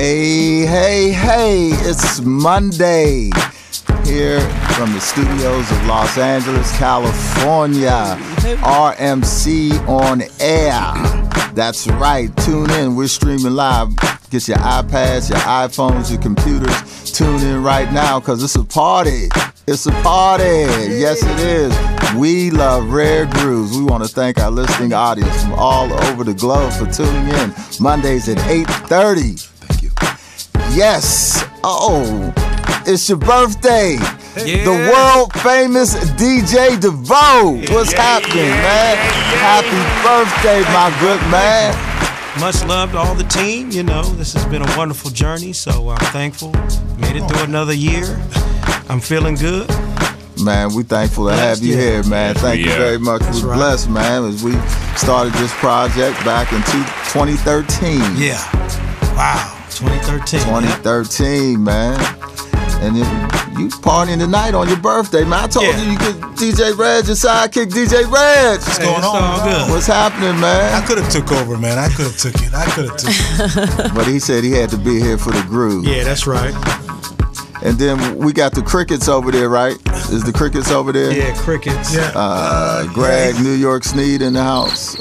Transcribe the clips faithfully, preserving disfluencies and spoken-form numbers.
Hey, hey, hey, it's Monday here from the studios of Los Angeles, California. R M C on air. That's right. Tune in. We're streaming live. Get your iPads, your iPhones, your computers. Tune in right now because it's a party. It's a party. Yes, it is. We love Rare Grooves. We want to thank our listening audience from all over the globe for tuning in. Mondays at eight thirty. Thank you. Yes. Oh, it's your birthday. Yeah. The world famous D J DeVoe. What's yeah, happening, yeah, man? yeah, Happy yeah. birthday, my good man. Much love to all the team. You know, this has been a wonderful journey, so I'm thankful. Made it through another year. I'm feeling good. Man, we thankful to have you yeah. here, man. Thank you Yeah. very much. That's We're right. blessed, man, as we started this project back in twenty thirteen. Yeah. Wow. twenty thirteen. twenty thirteen, man. And you, you partying tonight on your birthday, man. I told Yeah. you you could D J Reg, your sidekick D J Reg. What's going it's on? all good. What's happening, I man? could have took over, man. I could have took it. I could have took it. But he said he had to be here for the groove. Yeah, that's right. And then we got the Crickets over there, right? Is the Crickets over there? Yeah, crickets. Yeah. Uh, Greg, New York Sneed in the house.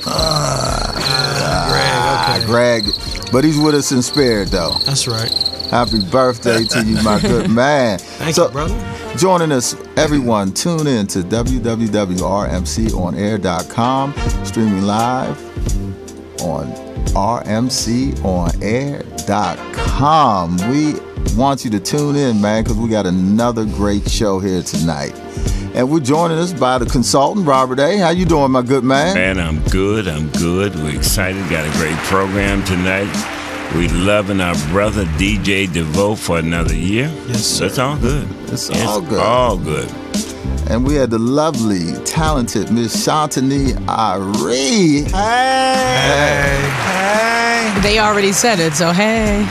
Greg, okay. Greg, but he's with us in spirit, though. That's right. Happy birthday to you, my good man. Thank so, you, brother. Joining us, everyone, tune in to w w w dot r m c on air dot com, streaming live on r m c on air dot com. We want you to tune in, man, because we got another great show here tonight. And we're joining us by the consultant, Robert A. How you doing, my good man? Man, I'm good. I'm good. We're excited. Got a great program tonight. We loving our brother D J DeVoe for another year. Yes, sir. It's all good. It's all good. all good. And we had the lovely, talented Miss Shantani Ari. Hey, hey. They already said it, so hey.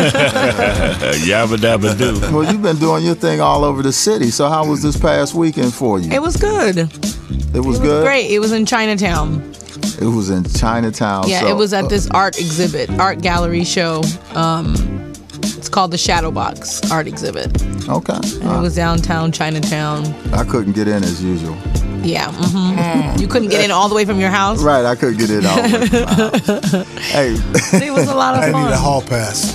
Yabba dabba do. Well, you've been doing your thing all over the city. So how was this past weekend for you? It was good. It It was was good? great. It was in Chinatown. It was in Chinatown. Yeah, so, it was at uh, this art exhibit, art gallery show. Um, it's called the Shadow Box Art Exhibit. Okay. And it was downtown Chinatown. I couldn't get in as usual. Yeah. Mm-hmm. You couldn't get in all the way from your house? Right, I couldn't get in all the way from my house. Hey, It was a lot of I fun. need a hall pass.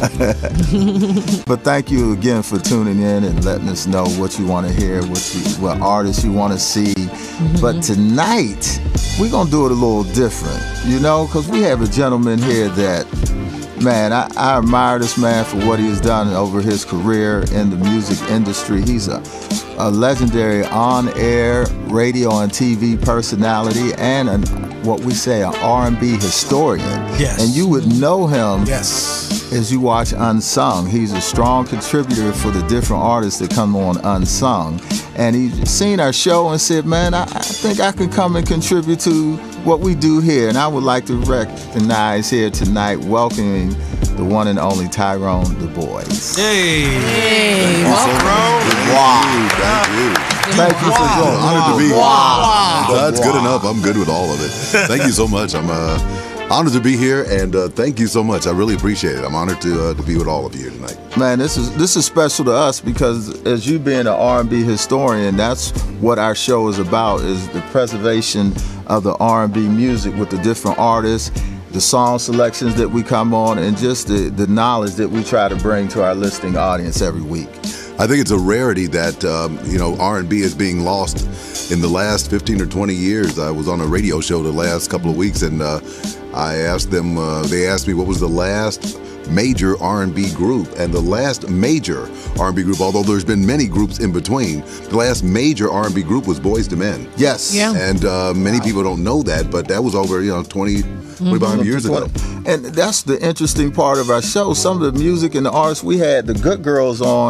but thank you again for tuning in and letting us know what you want to hear, what you, what artists you want to see. Mm-hmm. But tonight, we're going to do it a little different, you know, because we have a gentleman here that, man, I, I admire this man for what he has done over his career in the music industry. He's a, a legendary on-air radio and T V personality and an, what we say an R and B historian. Yes. And you would know him Yes. as you watch Unsung. He's a strong contributor for the different artists that come on Unsung. And he's seen our show and said, man, I, I think I can come and contribute to what we do here. And I would like to recognize here tonight, welcoming the one and only Tyrone Du Bois. Hey. Hey, Wow. Thank you. Thank you for joining. Honored to be here. Wow. That's good enough. I'm good with all of it. Thank you so much. I'm uh, honored to be here, and uh, thank you so much. I really appreciate it. I'm honored to uh, to be with all of you tonight. Man, this is this is special to us because as you being an R and B historian, that's what our show is about, is the preservation of the R and B music with the different artists, the song selections that we come on, and just the, the knowledge that we try to bring to our listening audience every week. I think it's a rarity that um, you know R and B is being lost in the last fifteen or twenty years. I was on a radio show the last couple of weeks, and uh, I asked them. Uh, they asked me what was the last major R and B group, and the last major R and B group, although there's been many groups in between, the last major R and B group was Boyz two Men. Yes. Yeah. And uh, many people don't know that, but that was over you know twenty, twenty-five years ago. And that's the interesting part of our show. Some of the music and the artists we had the Good Girls on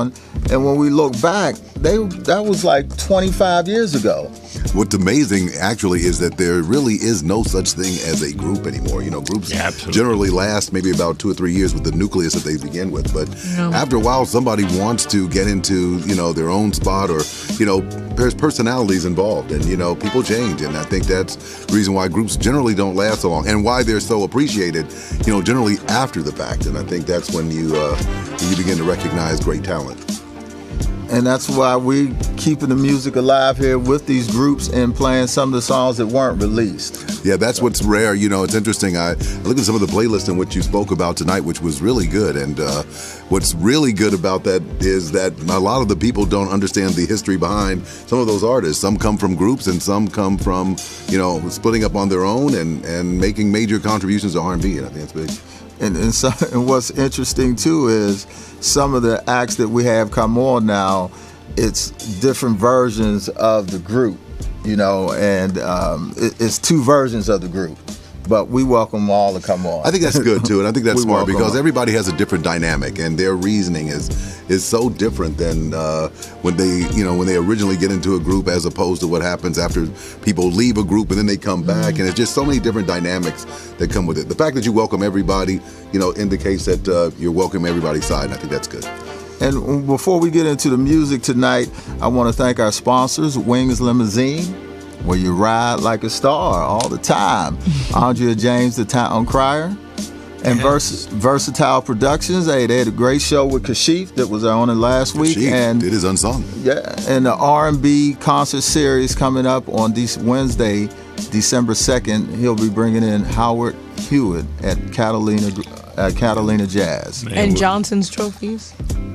And when we look back, they that was like twenty-five years ago. What's amazing, actually, is that there really is no such thing as a group anymore. You know, groups Yeah, absolutely. generally last maybe about two or three years with the nucleus that they begin with. But Yeah. after a while, somebody wants to get into, you know, their own spot, or, you know, there's personalities involved, and, you know, people change. And I think that's the reason why groups generally don't last so long, and why they're so appreciated, you know, generally after the fact. And I think that's when you, uh, when you begin to recognize great talent. And that's why we keeping the music alive here with these groups and playing some of the songs that weren't released. Yeah, that's what's rare. You know, it's interesting. I looked at some of the playlists in which you spoke about tonight, which was really good. And uh, what's really good about that is that a lot of the people don't understand the history behind some of those artists. Some come from groups, and some come from, you know, splitting up on their own and, and making major contributions to R and B. And I think that's big. And, and, so, and what's interesting too is some of the acts that we have come on now, it's different versions of the group, you know, and um, it, it's two versions of the group. But we welcome all to come on. I think that's good too, and I think that's We smart welcome because them. everybody has a different dynamic, and their reasoning is is so different than uh, when they, you know, when they originally get into a group, as opposed to what happens after people leave a group and then they come back, Mm-hmm. and it's just so many different dynamics that come with it. The fact that you welcome everybody, you know, indicates that uh, you're welcoming everybody's side, and I think that's good. And before we get into the music tonight, I want to thank our sponsors, Wings Limousine, where you ride like a star all the time. Andrea James, the town crier. And Vers- Versatile Productions, hey, they had a great show with Kashif that was on it last week. Chief and did his unsung. yeah, and the R and B concert series coming up on this Wednesday, December second. He'll be bringing in Howard Hewitt at Catalina at Catalina Jazz. Man, And we- Johnson's trophies.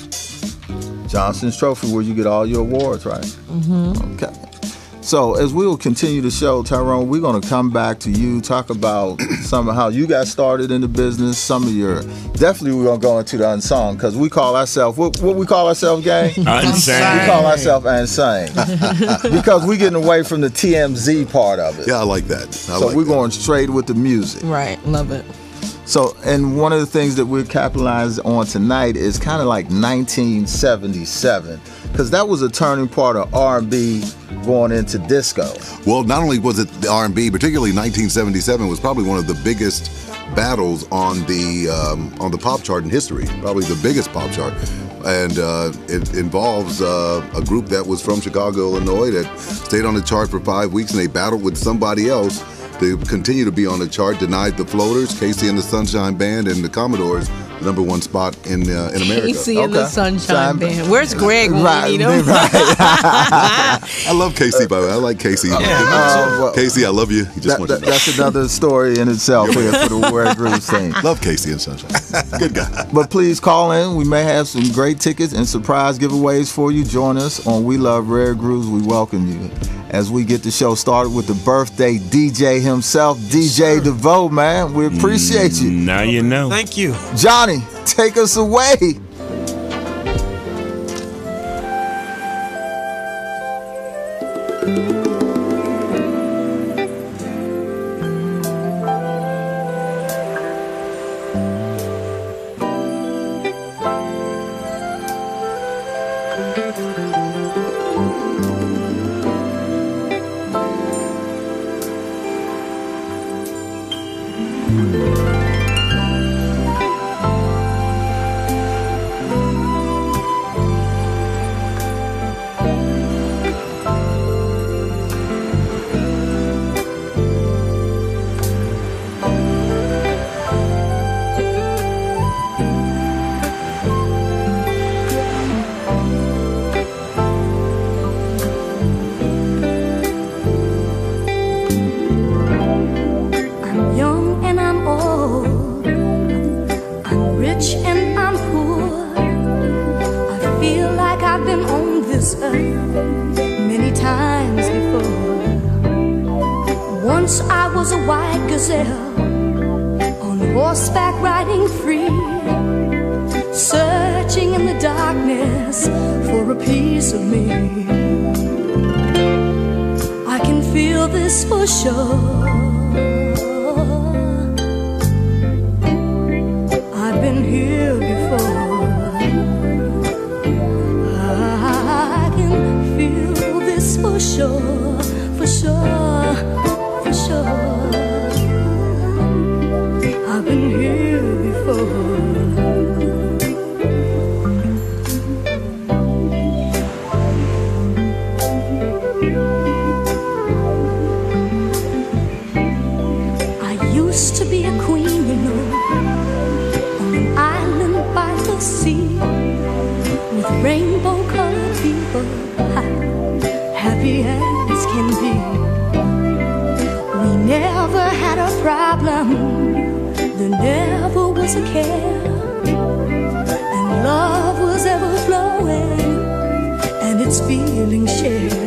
Johnson's Trophy, where you get all your awards, right? Mm-hmm. Okay. So as we will continue the show, Tyrone, we're going to come back to you, talk about some of how you got started in the business, some of your, definitely we're going to go into the unsung, because we call ourselves, what, what we call ourselves, gang? Unsung. We call ourselves unsung, because we're getting away from the T M Z part of it. Yeah, I like that. I so like we're that. going straight with the music. Right. Love it. So, and one of the things that we're capitalized on tonight is kind of like nineteen seventy-seven, because that was a turning part of R and B going into disco. Well, not only was it the R and B, particularly nineteen seventy-seven was probably one of the biggest battles on the um, on the pop chart in history, probably the biggest pop chart. And uh, it involves uh, a group that was from Chicago, Illinois, that stayed on the chart for five weeks, and they battled with somebody else to continue to be on the chart. Denied the Floaters, Casey and the Sunshine Band, and the Commodores the number one spot in uh, in America. Casey and the Okay. Sunshine Shine- Band. Where's Greg when Right, we need him? right. I love Casey, by the way. I like Casey. Uh, well, Casey, I love you. He just that, wants you that, to know. that's another story in itself here for the Rare Grooves team. Love Casey and Sunshine. Good guy. But please call in. We may have some great tickets and surprise giveaways for you. Join us on We Love Rare Grooves. We welcome you as we get the show started with the birthday D J himself, D J DeVoe, man. We appreciate you. Now you know. Thank you. Johnny, take us away. I'm young and I'm old. I'm rich and I'm poor. I feel like I've been on this earth many times before. Once I was a white gazelle on horseback riding free, searching in the darkness for a piece of me. I can feel this for sure. I've been here before. sure, for sure, for sure, I've been here before. I used to be a queen, you know, on an island by the sea, with rainbow-colored people, happy as can be. We never had a problem, there never was a care, and love was ever flowing, and its feelings shared.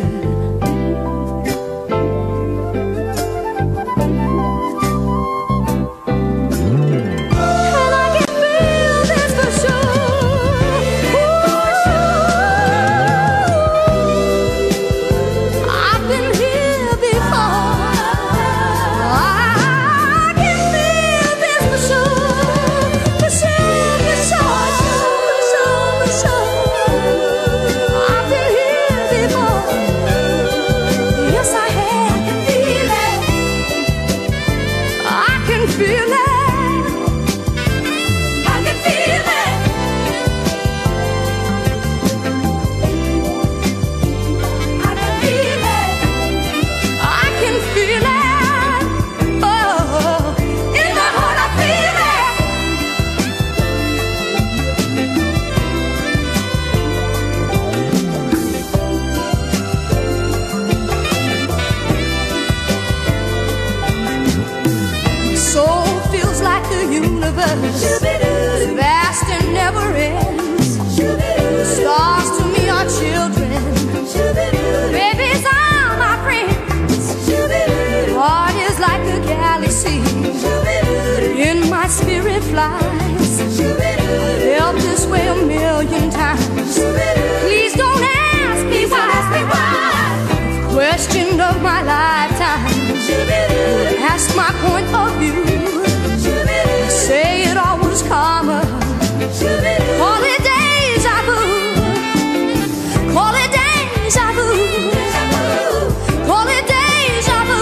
Vast and never ends. Stars to me are children. Babies are my friends. Heart is like a galaxy. In my spirit flies. Felt this way a million times. Please don't ask me why. Question of my lifetime. Ask my point of view. Say it all was karma. Call it deja vu. Call it deja vu. Call it deja vu.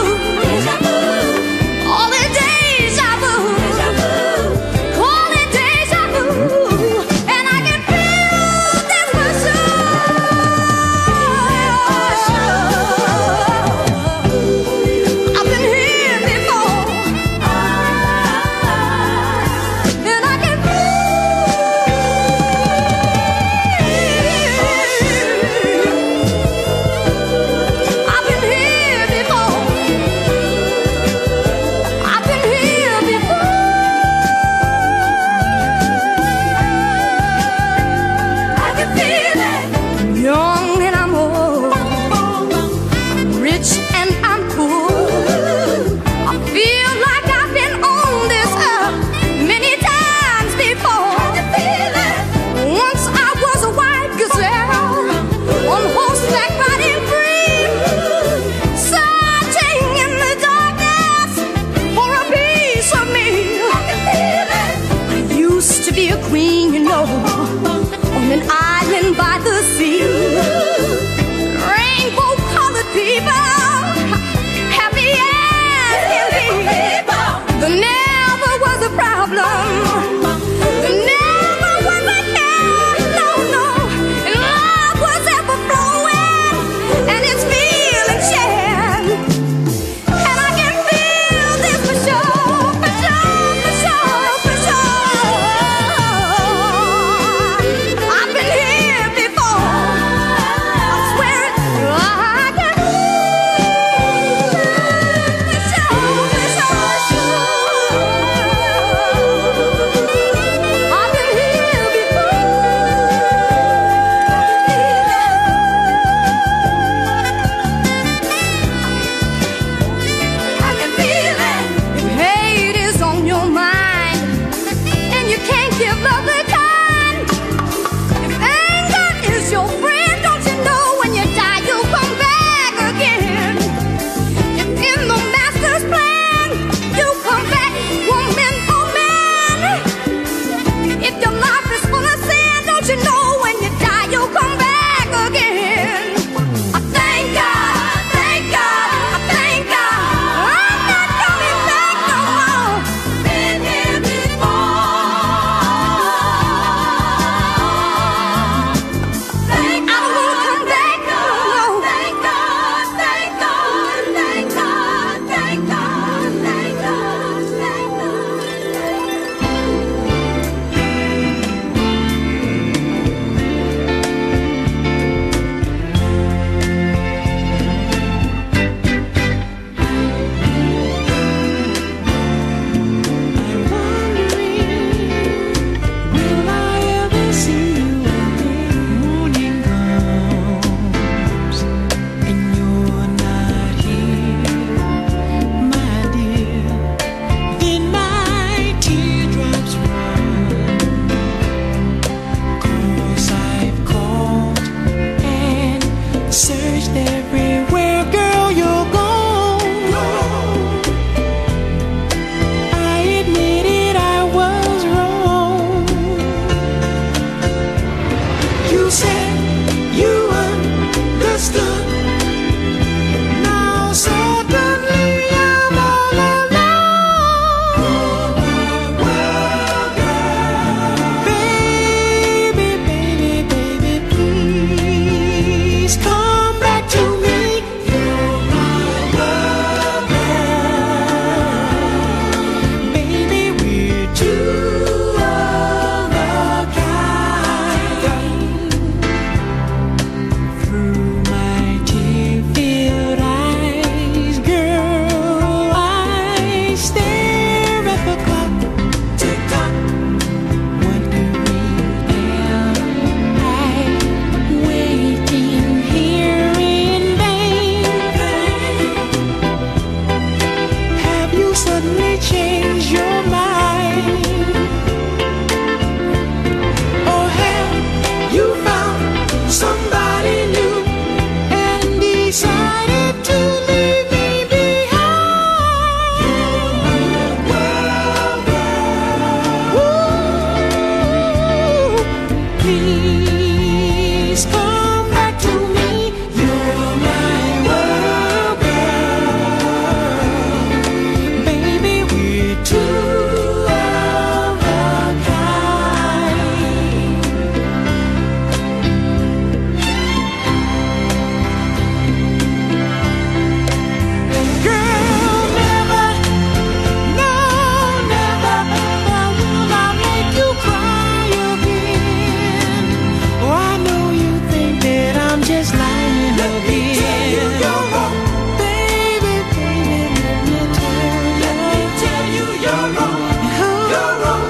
Call it deja vu. Call it deja vu. And I can feel this for sure. I've been here before. And I can feel changed everywhere, girl, you're gone. I admit it, I was wrong. You said you understood. Now suddenly I'm all alone. Baby, baby, baby, please come back to me. You're my world, baby, we're two of a kind. Through my tear-filled eyes, girl, I stare at the clock, tick-tock, wondering, am I waiting here in vain? Have you suddenly changed your mind? Or have you found somebody new and decided to leave me behind? Ooh, please come back to me. You're my world, girl. Baby, we're two of a kind. Girl, never, no, never, ever will I make you cry again. Oh, I know you think that I'm just lying again. You're wrong. Baby, baby, let me tell you. Let me tell you you're wrong. You're wrong.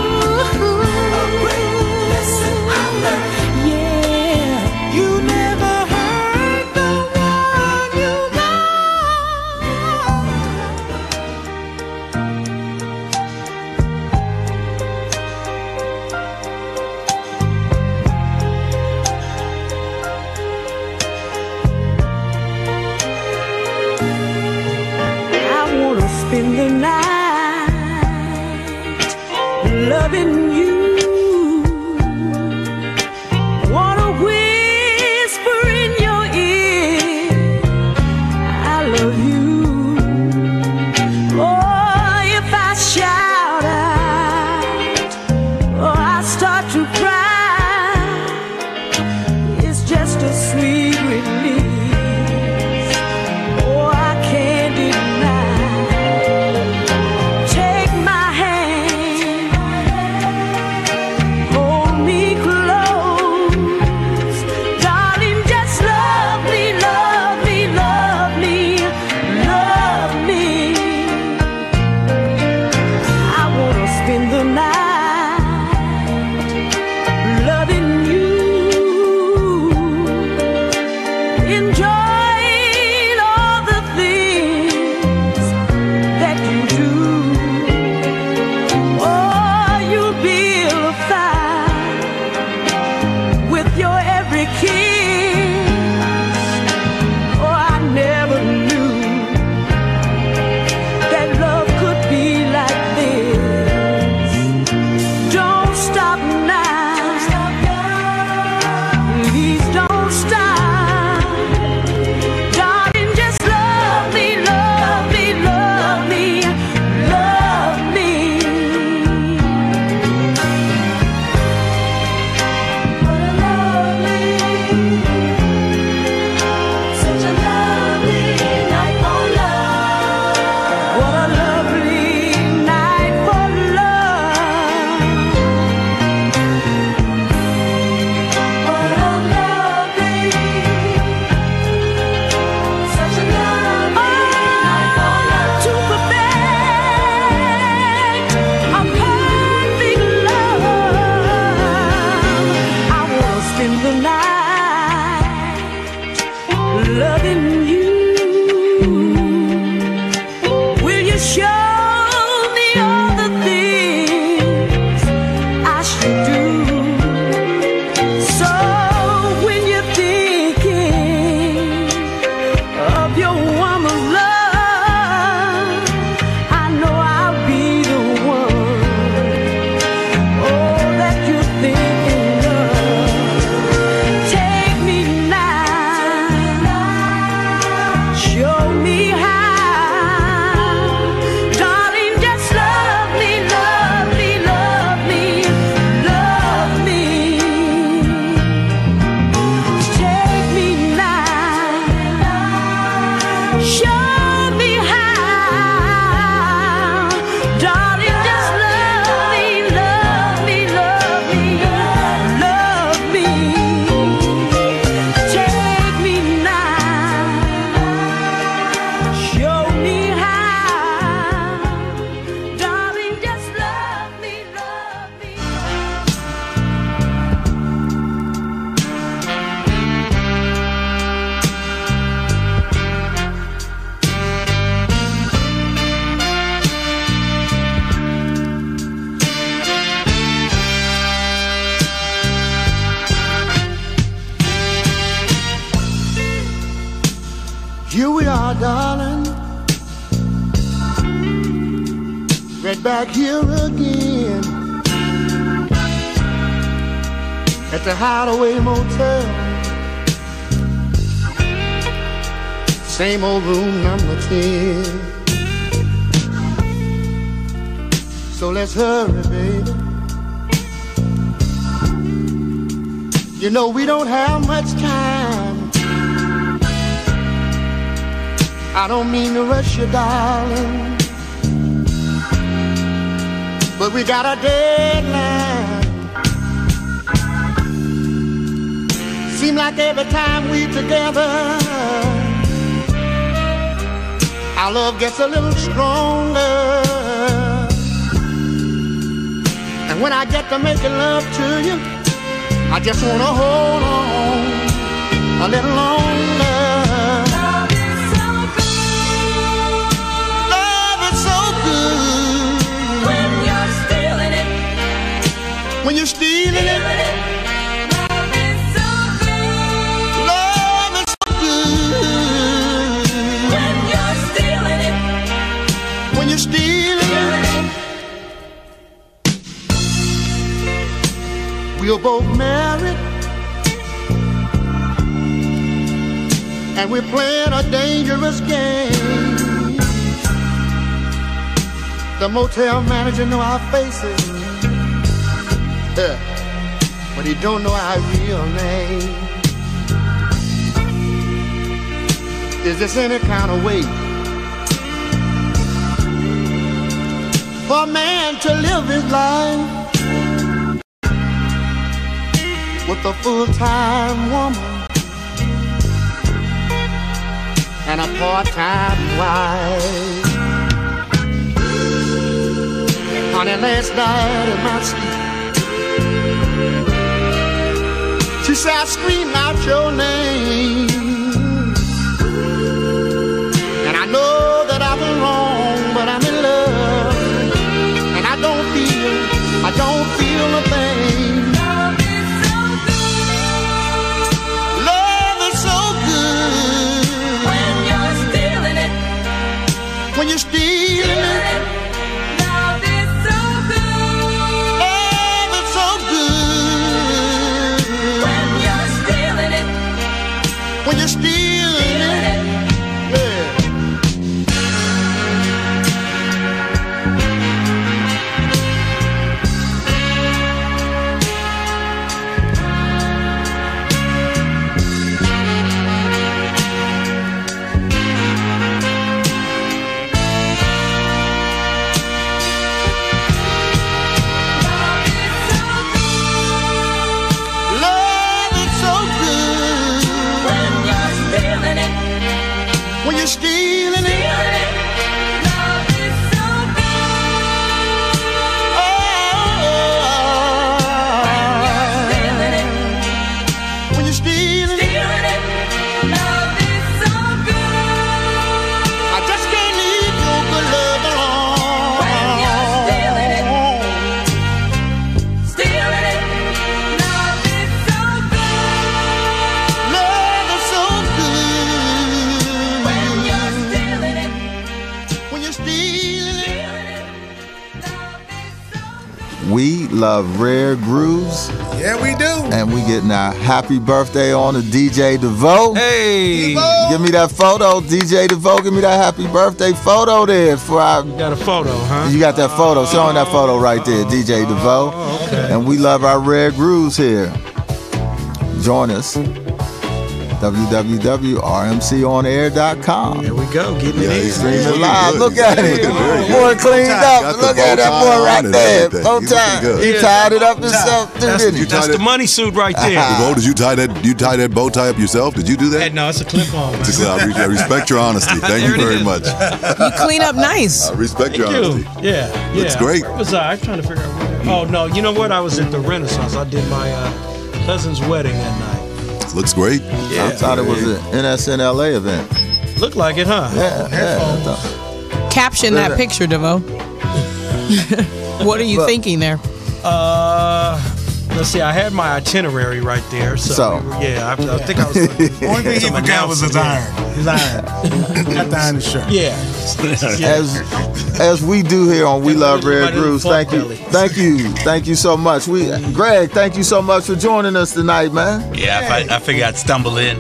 Listen, I learned. Yeah, you never heard the one you I wanna spend the night loving you. Wanna whisper in your ear, I love you. Oh, if I shout out, or I start to cry, it's just a sweet release. Oh, I can't deny. Take my hand, Here we are, darling, right back here again at the Hideaway Motel. Same old room number ten. So let's hurry, baby. You know we don't have much time. I don't mean to rush you, darling, but we got a deadline. Seem like every time we together, our love gets a little stronger. And when I get to making love to you, I just wanna hold on a little longer. Love is so good. Love is so good. When you're stealing it. When you're stealing it. Love is so good. Love is so good. When you're stealing it. When you're stealing it. We're both married, and we're playing a dangerous game. The motel manager know our faces, uh, but he don't know our real name. Is this any kind of way for a man to live his life with a full-time woman and a part-time wife? Honey, last night in my sleep, she said I screamed out your name, and I know that I've been wrong, but I'm in love, and I don't feel, I don't feel a thing. When you're stealing it, love is so good. Love is so good. When you're stealing it, when you're stealing it, yeah. When you're stealing it, love is so good. Oh, when you're stealing it, love is so good. I just can't leave your good love alone. When you're stealing it, stealing it, love is so good. Love is so good. We love Rare Grooves. Yeah, we do. And we getting our happy birthday on to D J DeVoe. Hey, DeVoe. Give me that photo, D J DeVoe. Give me that happy birthday photo there for our. you got a photo, huh? You got that photo. Showing that photo right there, D J DeVoe. Oh, okay. And we love our Rare Grooves here. Join us. w w w dot r m c on air dot com. There we go, getting Yeah, it in. he's Streaming looking live. good. Look He's at looking it. very good. Boy cleaned Got up. the Look at bow that tie boy on right and there. everything. Bow He's looking tie. good. He tied it up himself too, That's- didn't he? you That's tied the it- money suit right there. DeVoe, did you tie that? You tie that bow tie up yourself? Did you do that? Hey, no, it's a clip on, man. Just, I, re- I respect your honesty. Thank There you it very is. much. You clean up nice. I respect your Thank you. honesty. Yeah, yeah. Looks great. Where was I? I'm trying to figure out where. Oh no, you know what? I was at the Renaissance. I did my uh, cousin's wedding that night. Looks great. Yeah, I thought it was an N S N L A event. looked like it, huh? Yeah, yeah. I thought- Caption that picture, DeVoe. What are you Look. thinking there? Uh, Let's see, I had my itinerary right there. So, So. we were- yeah, I, I think I was. Only thing he forgot was his iron. His iron. Got the iron his shirt. Yeah. As as we do here on We Love Rare Grooves, thank you, thank you, thank you so much. We, Greg, thank you so much for joining us tonight, man. Yeah, I, I figured I'd stumble in.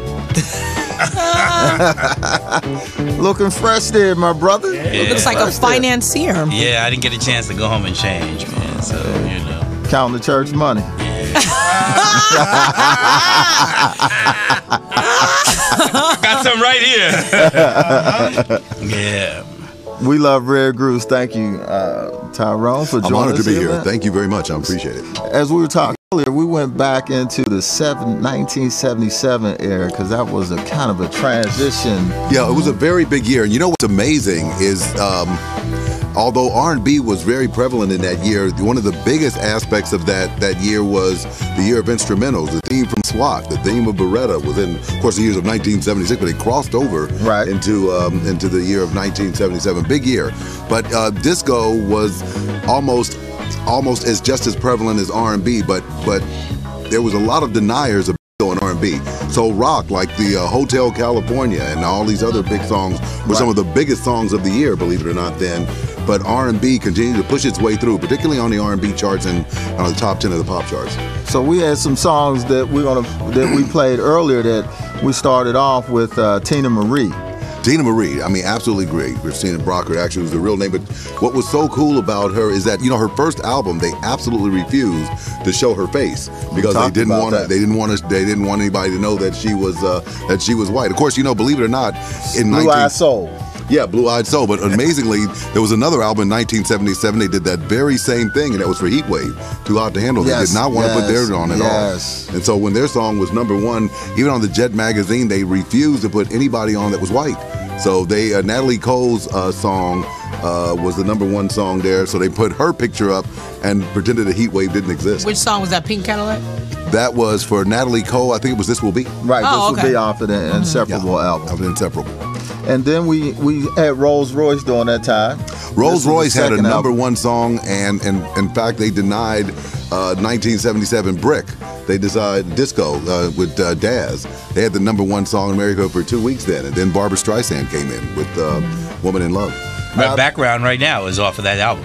Looking fresh there, my brother. Yeah. Looks like a financier. Yeah, I didn't get a chance to go home and change, man. So, you know. Counting the church money. Got some right here. Yeah. We Love Rare Grooves. Thank you, uh, Tyrone, for I'm joining honored us to be here, here. man. Thank you very much. I appreciate it. As we were talking earlier, we went back into the seven, nineteen seventy-seven era because that was a kind of a transition. Yeah, it was a very big year. And you know what's amazing is, um, although R and B was very prevalent in that year, one of the biggest aspects of that that year was the year of instrumentals. The theme from SWAT, the theme of Beretta was in, of course, the years of nineteen seventy-six, but it crossed over Right. into um, into the year of nineteen seventy-seven. Big year. But uh, disco was almost almost as just as prevalent as R and B, but but there was a lot of deniers of disco and R and B. So rock, like the uh, Hotel California and all these other big songs, were some of the biggest songs of the year, believe it or not. Then, but R and B continued to push its way through, particularly on the R and B charts and on the top ten of the pop charts. So we had some songs that we're gonna that we played earlier that we started off with uh, Tina Marie. Tina Marie, I mean, absolutely great. Christina Brockert actually was the real name. But what was so cool about her is that, you know, her first album, they absolutely refused to show her face because they talked didn't about want to. that. They didn't want to. They didn't want anybody to know that she was uh, that she was white. Of course, you know, believe it or not, in Blue 19 Eyed Soul. Yeah, Blue Eyed Soul. But amazingly, there was another album in nineteen seventy-seven. They did that very same thing, and that was for Heatwave, Too Hot to Handle. Yes, They did not want to put yes, theirs on at yes. all. And so when their song was number one, even on the Jet magazine, they refused to put anybody on that was white. So they uh, Natalie Cole's uh, song uh, was the number one song there. So they put her picture up and pretended that Heatwave didn't exist. Which song was that? Pink Cadillac? That was for Natalie Cole. I think it was This Will Be. Right, Oh, this okay. would be off of the Inseparable album. Of the Inseparable. And then we we had Rolls Royce during that time. Rolls This was Royce the had a second number album. one song, and, and in fact, they denied uh, nineteen seventy-seven Brick. They decided Disco uh, with uh, Daz. They had the number one song in America for two weeks then, and then Barbra Streisand came in with uh, Woman in Love. My background right now is off of that album.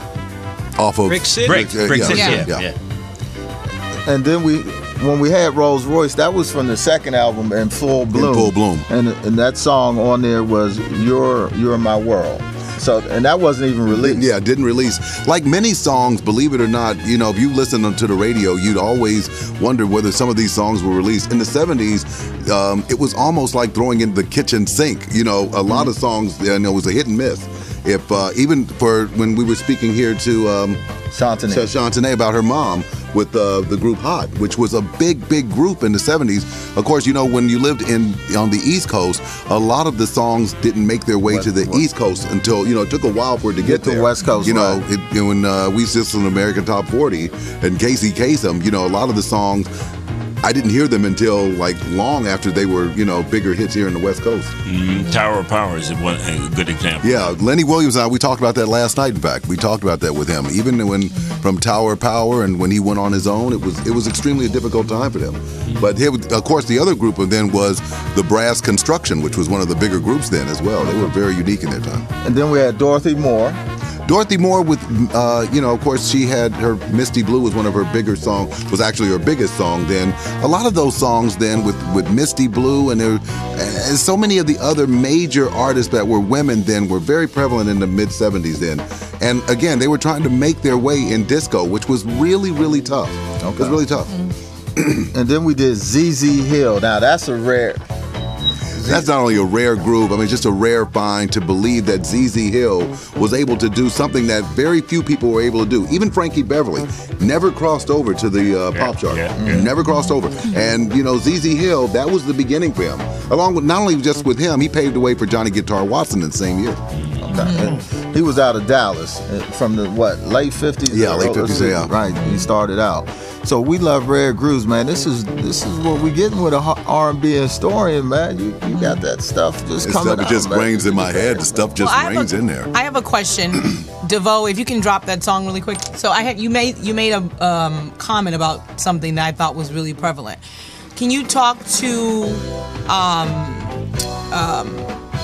Off of Brick City. Brick, uh, Brick yeah, City, yeah, yeah. yeah. yeah. And then we, when we had Rolls Royce, that was from the second album, In Full Bloom. Full Bloom. And and that song on there was You're You're My World. So and that wasn't even released. Yeah, it didn't release. Like many songs, believe it or not, you know, if you listen to the radio, you'd always wonder whether some of these songs were released. In the seventies, um, it was almost like throwing in the kitchen sink. You know, a lot of songs, you know, it was a hit and miss. If uh, even for when we were speaking here to um, Chantanay. to Chantanay about her mom with uh, the group Hot, which was a big, big group in the seventies. Of course, you know, when you lived in on the East Coast, a lot of the songs didn't make their way West- to the West- East Coast until, you know, it took a while for it to get, Get to there. West Coast, You know, right. it, when uh, we used to listen to American Top forty and Casey Kasem, you know, a lot of the songs, I didn't hear them until like long after they were, you know, bigger hits here in the West Coast. Mm, Tower of Power is one, a good example. Yeah, Lenny Williams and I, we talked about that last night. In fact, we talked about that with him. Even when from Tower of Power and when he went on his own, it was it was extremely a difficult time for them. But here, of course, the other group of then was the Brass Construction, which was one of the bigger groups then as well. They were very unique in their time. And then we had Dorothy Moore. Dorothy Moore with, uh, you know, of course, she had her Misty Blue was one of her bigger songs, was actually her biggest song then. A lot of those songs then with, with Misty Blue and, there, and so many of the other major artists that were women then were very prevalent in the mid seventies then. And again, they were trying to make their way in disco, which was really, really tough. It was really tough. And then we did Z Z Hill. Now that's a rare. That's not only a rare groove, I mean, just a rare find to believe that Z Z Hill was able to do something that very few people were able to do. Even Frankie Beverly never crossed over to the uh, pop chart. yeah, yeah. Never crossed over. And, you know, Z Z Hill, that was the beginning for him. Along with, not only just with him, he paved the way for Johnny Guitar Watson in the same year. Mm-hmm. He was out of Dallas from the what late fifties. Yeah, late fifties. Yeah, right. He started out. So we love Rare Grooves, man. This is this is what we getting with a R and B historian, man. You you got that stuff just It's coming stuff, out. It just man. rains in my head. The stuff just Well, I have rains a- in there. I have a question, DeVoe. If you can drop that song really quick. So I had you made you made a um, comment about something that I thought was really prevalent. Can you talk to? Um, um,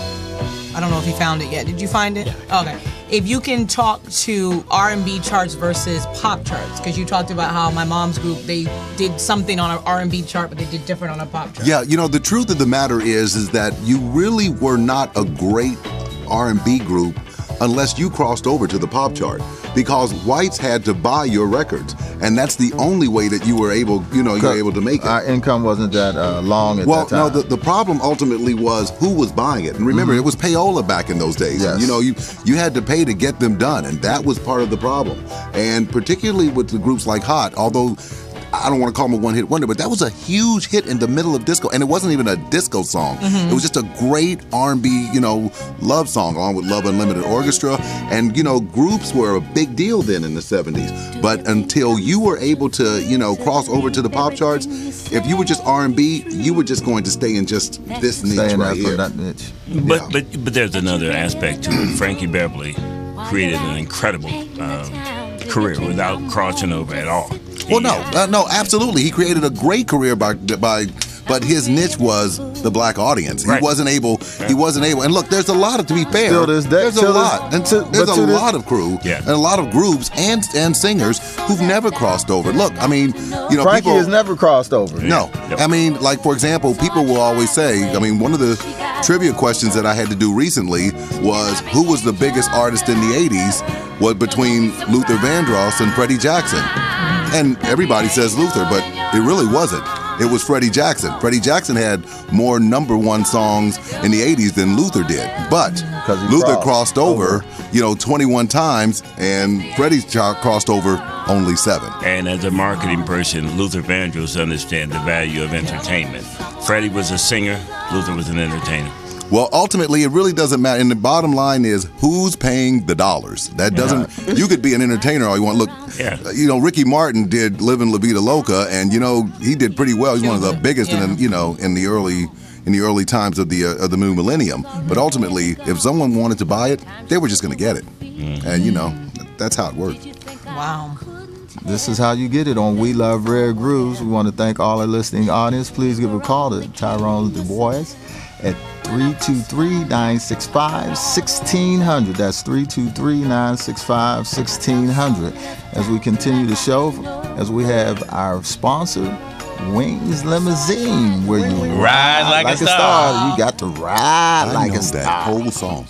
I don't know if you found it yet. Did you find it? Yeah. Okay. If you can talk to R and B charts versus pop charts, because you talked about how my mom's group, they did something on an R and B chart, but they did different on a pop chart. Yeah, you know, the truth of the matter is, is that you really were not a great R and B group unless you crossed over to the pop chart, because whites had to buy your records, and that's the only way that you were able, you know, you were able to make it. Our income wasn't that uh, long at well, that time. no, the, the problem ultimately was who was buying it. And remember, Mhm. it was payola back in those days. Yes. You know, you you had to pay to get them done, and that was part of the problem. And particularly with the groups like Hot, although I don't want to call them a one-hit wonder, but that was a huge hit in the middle of disco, and it wasn't even a disco song. Mhm. It was just a great R and B, you know, love song, along with Love Unlimited Orchestra. And, you know, groups were a big deal then in the seventies. But until you were able to, you know, cross over to the pop charts, if you were just R and B, you were just going to stay in just this niche Stay in right that- here. that niche. But but but there's another aspect to it. Frankie Beverly created an incredible um, career without crossing over at all. Well, no, uh, no, absolutely. He created a great career by by, but his niche was the black audience. He Right. wasn't able. He wasn't able. And look, there's a lot of, to be fair, Till this day- there's a till this- lot, and to- there's but a to this- lot of crew Yeah. and a lot of groups and and singers who've never crossed over. Look, I mean, you know, Frankie people has never crossed over. No, I mean, like for example, people will always say. I mean, one of the trivia questions that I had to do recently was who was the biggest artist in the eighties? Was between Luther Vandross and Freddie Jackson, and everybody says Luther, but it really wasn't. It was Freddie Jackson. Freddie Jackson had more number one songs in the eighties than Luther did, but Luther crossed crossed over, you know, twenty-one times, and Freddie crossed over only seven. And as a marketing person, Luther Vandross understands the value of entertainment. Freddie was a singer, Luther was an entertainer. Well, ultimately, it really doesn't matter. And the bottom line is who's paying the dollars. That doesn't. You could be an entertainer all you want. Look, Yeah. you know, Ricky Martin did "Livin' La Vida Loca," and you know he did pretty well. He's one of the biggest in the, you know in the early in the early times of the uh, of the new millennium. But ultimately, if someone wanted to buy it, they were just going to get it, and you know that's how it worked. Wow. This is how you get it on We Love Rare Grooves. We want to thank all our listening audience. Please give a call to Tyrone Du Bois at three two three, nine six five, one six zero zero. That's three two three, nine six five, one six zero zero. As we continue the show, as we have our sponsor, Wings Limousine, where you Ride like a star. You got to ride I like know a star. that whole song.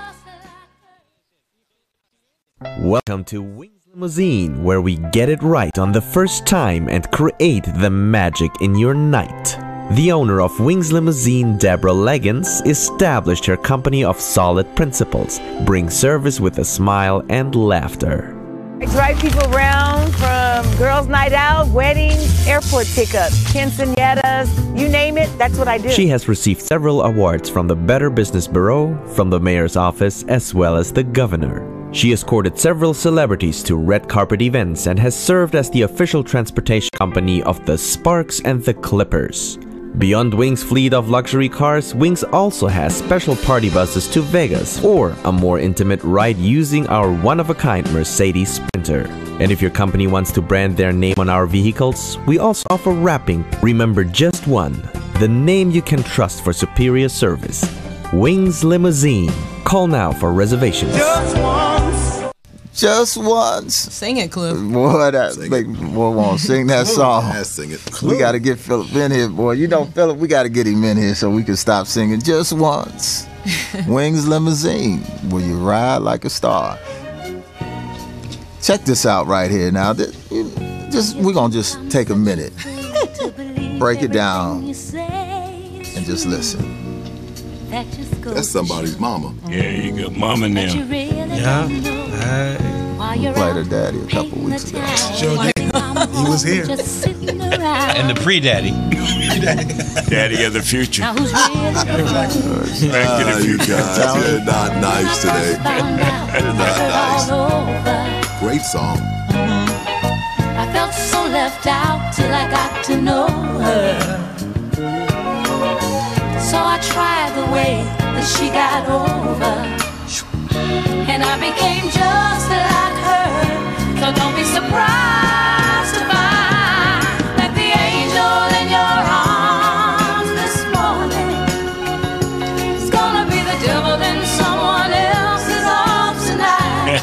Welcome to Wings Limousine, where we get it right on the first time and create the magic in your night. The owner of Wings Limousine, Deborah Leggins, established her company of solid principles, bring service with a smile and laughter. I drive people around from girls' night out, weddings, airport pickups, quinceañeras, you name it, that's what I do. She has received several awards from the Better Business Bureau, from the mayor's office, as well as the governor. She escorted several celebrities to red carpet events and has served as the official transportation company of the Sparks and the Clippers. Beyond Wings' fleet of luxury cars, Wings also has special party buses to Vegas or a more intimate ride using our one-of-a-kind Mercedes Sprinter. And if your company wants to brand their name on our vehicles, we also offer wrapping. Remember just one, the name you can trust for superior service. Wings Limousine. Call now for reservations. Just once. Just once. Sing it, Cliff. Boy, that make boy want to sing that song. Yeah, sing it. We got to get Philip in here, boy. You know, Philip, we got to get him in here so we can stop singing just once. Wings Limousine, where you ride like a star. Check this out right here. Now, this, just we're gonna just take a minute, break it down, and just listen. That's somebody's mama. Yeah, you go, mama now. Yeah, I We played her daddy a couple weeks ago. Sure did. He was here. And the pre-daddy. Daddy of the future. Uh, you guys, you're not nice today. You're not nice. Great song. I felt so left out till I got to know her. So I tried the way that she got over, and I became just like her. So don't be surprised to find that the angel in your arms this morning is gonna be the devil in someone else's arms tonight.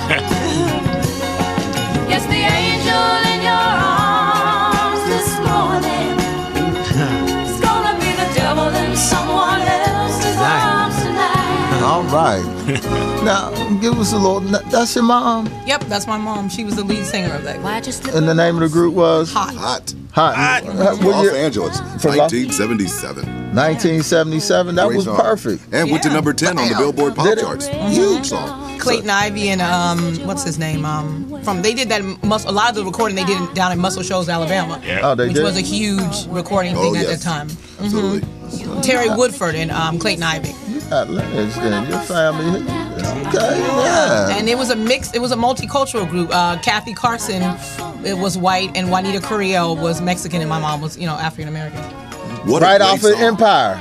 Yes, the angel in your arms this morning is gonna be the devil in someone else's arms tonight. All right. Now, give us a little. That's your mom? Yep, that's my mom. She was the lead singer of that group. And the name of the group was? Hot. Hot. Hot. Hot. Uh, what Los year? Angeles, For Los- nineteen seventy-seven. nineteen seventy-seven. That Great was song. perfect. And went to Yeah. number ten on the Billboard Pop Did it? charts. Huge song. Clayton Ivey and um, what's his name? Um, from they did that in Mus- a lot of the recording they did in- down in Muscle Shoals, Alabama, Yeah. Oh, they which did? was a huge recording Oh, thing at yes. that time. Absolutely. Terry Woodford and um, Clayton Ivey, You got lineage then. Your family. Okay, yeah. and it was a mix. It was a multicultural group. Uh, Kathy Carson, it was white, and Juanita Curiel was Mexican, and my mom was, you know, African American. What a Right great off of song. Empire.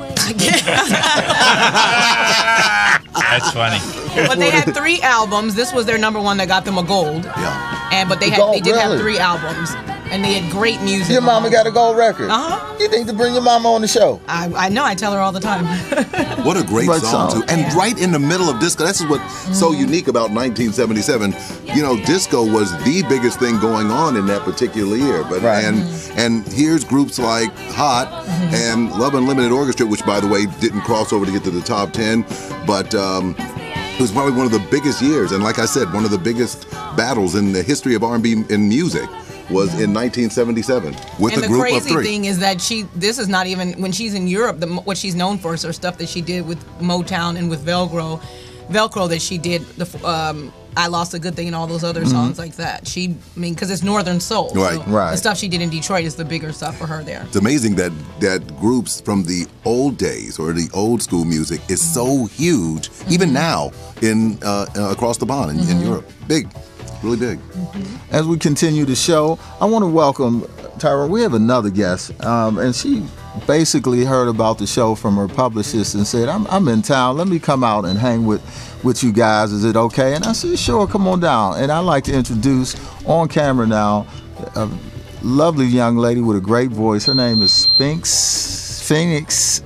That's funny. But they had three albums. This was their number one that got them a gold. Yeah. And but they The had gold, they did have really? three albums, and they had great music. Your mama got a gold record. Uh-huh. You need to bring your mama on the show. I, I know. I tell her all the time. What a great Great song, song. too. And right in the middle of disco. This is what's so unique about nineteen seventy-seven. You know, disco was the biggest thing going on in that particular year. But Right. and and here's groups like Hot and Love Unlimited Orchestra, which by the way didn't cross over to get to the top ten, but um, it was probably one of the biggest years. And like I said, one of the biggest battles in the history of R and B in music was in nineteen seventy-seven with And a the group of crazy three. thing is that she, this is not even, when she's in Europe, the, what she's known for is her stuff that she did with Motown and with Velcro, Velcro that she did, the um, I Lost a Good Thing and all those other songs like that. She, I mean, because it's Northern Soul. Right. So Right. The stuff she did in Detroit is the bigger stuff for her there. It's amazing that that groups from the old days or the old school music is so huge, even now in uh, uh, across the pond in, in Europe. Big, really big. As we continue the show, I want to welcome Tyra. We have another guest, um, and she basically heard about the show from her publicist and said, I'm, I'm in town. Let me come out and hang with, with you guys. Is it okay? And I said, sure, come on down. And I'd like to introduce on camera now a lovely young lady with a great voice. Her name is Spinks, Phoenix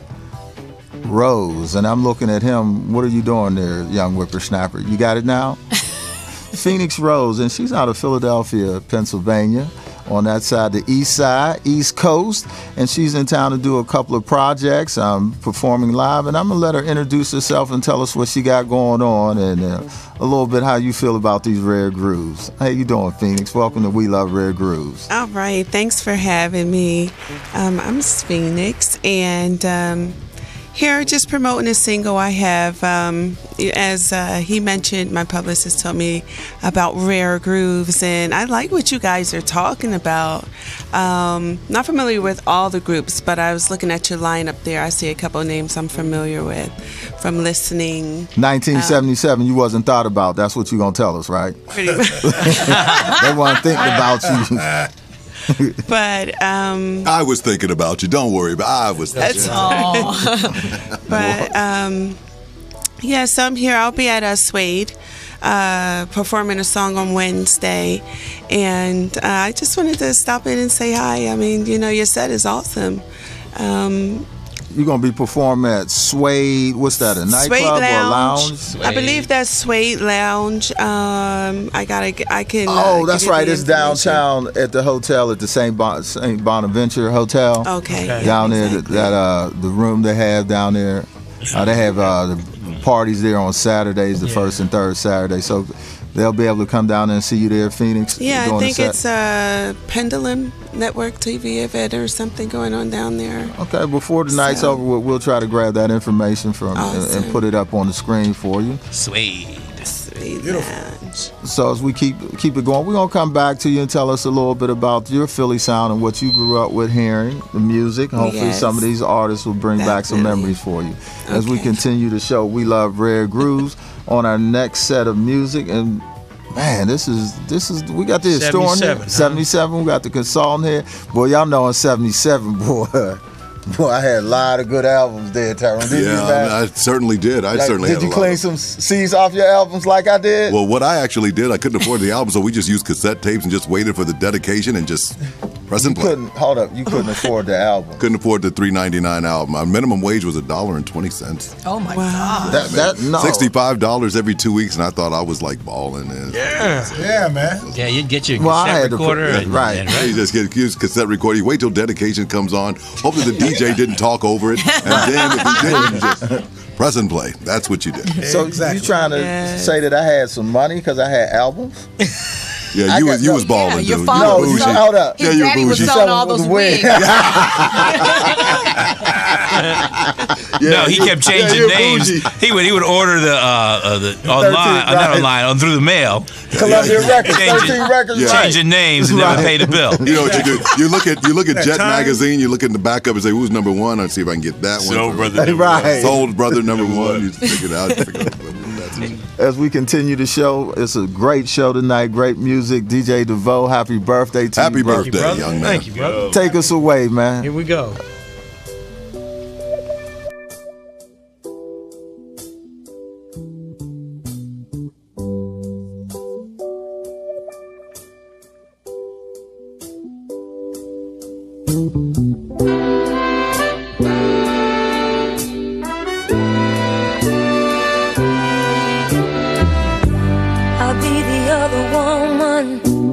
Rose. And I'm looking at him. What are you doing there, young whippersnapper? You got it now? Phoenix Rose, and she's out of Philadelphia, Pennsylvania, on that side, the east side, East Coast, and she's in town to do a couple of projects. I'm performing live, and I'm gonna let her introduce herself and tell us what she got going on, and uh, a little bit how you feel about these Rare Grooves. How you doing, Phoenix? Welcome to We Love Rare Grooves. All right, thanks for having me. Um, I'm Phoenix, and um, here just promoting a single I have. Um, as uh, he mentioned, my publicist told me about Rare Grooves, and I like what you guys are talking about. Um, not familiar with all the groups, but I was looking at your lineup there. I see a couple of names I'm familiar with from listening. nineteen seventy-seven, um, you wasn't thought about. That's what you're gonna tell us, right? Pretty much. They weren't thinking about you. But um, I was thinking about you. Don't worry, but I was thinking. That's but um, yeah, so I'm here. I'll be at uh, Suede uh, performing a song on Wednesday, and uh, I just wanted to stop in and say hi. I mean, you know, your set is awesome. Um, You're gonna be performing at Suede. What's that? A nightclub or a lounge? I believe that's Suede Lounge. Um, I gotta. I can. Oh, uh, that's give you right. the It's information. downtown at the hotel at the Saint Bon- Saint Bonaventure Hotel. Okay. Okay. Down there, Exactly. that uh, the room they have down there. Uh, they have uh, the parties there on Saturdays, the Yeah. first and third Saturday. So they'll be able to come down there and see you there, Phoenix. Yeah, I doing the think set. it's a Pendulum Network T V event or something going on down there. Okay, before the night's So- over, we'll, we'll try to grab that information from and, and Awesome. put it up on the screen for you. Suede. Lounge. So as we keep keep it going, we're gonna come back to you and tell us a little bit about your Philly sound and what you grew up with hearing, the music. Hopefully Yes. some of these artists will bring back some Definitely. memories for you. As we Okay. continue the show, we love Rare Grooves on our next set of music. And man, this is this is we got the historian here. seventy-seven, huh? seventy-seven, we got the consultant here. Boy, y'all know in seventy-seven, boy. Boy, I had a lot of good albums there, Tyrone. Did you, Yeah, man? I, I certainly did. I Like, certainly did had you a lot clean of- some C's off your albums like I did? Well, what I actually did, I couldn't afford the album, so we just used cassette tapes and just waited for the dedication and just press and you play. couldn't hold up. You couldn't afford the album. Couldn't afford the three ninety-nine album. Our minimum wage was a dollar and twenty cents. Oh my God. That that no. Sixty-five dollars every two weeks, and I thought I was like balling. And Yeah, yeah, man. Yeah, you'd get your Well, I cassette had to put- recorder. and, right. and you just get use cassette recording. You wait till dedication comes on. Hopefully the D J didn't talk over it, and then if he did, you just press and play. That's what you did. So Exactly. you trying to Yes. say that I had some money because I had albums? Yeah, I you got- was you was yeah, balling, your dude. father You No, was you bougie. hold up. His Yeah, you're daddy was bougie. selling all those Selling wigs. wigs. no, he kept changing you're names. bougie. He would he would order the uh, uh the online, uh, not right. online, on through the mail. Columbia Records, Changing- thirteen Records. Yeah. right. Changing names and never Right. paid a bill. You know what you do? You look at you look at That Jet time. magazine. You look in the back up and say, "Who's number one?" I'll see if I can get that one. Soul for- Brother number Right. Soul Brother number one. You just figure it out. You figure it out. That's it. As we continue the show, it's a great show tonight. Great music. D J DeVoe, happy birthday to Happy you, bro. birthday, brother. young man. Thank you, brother. Take us away, man. Here we go. I'll be the other woman,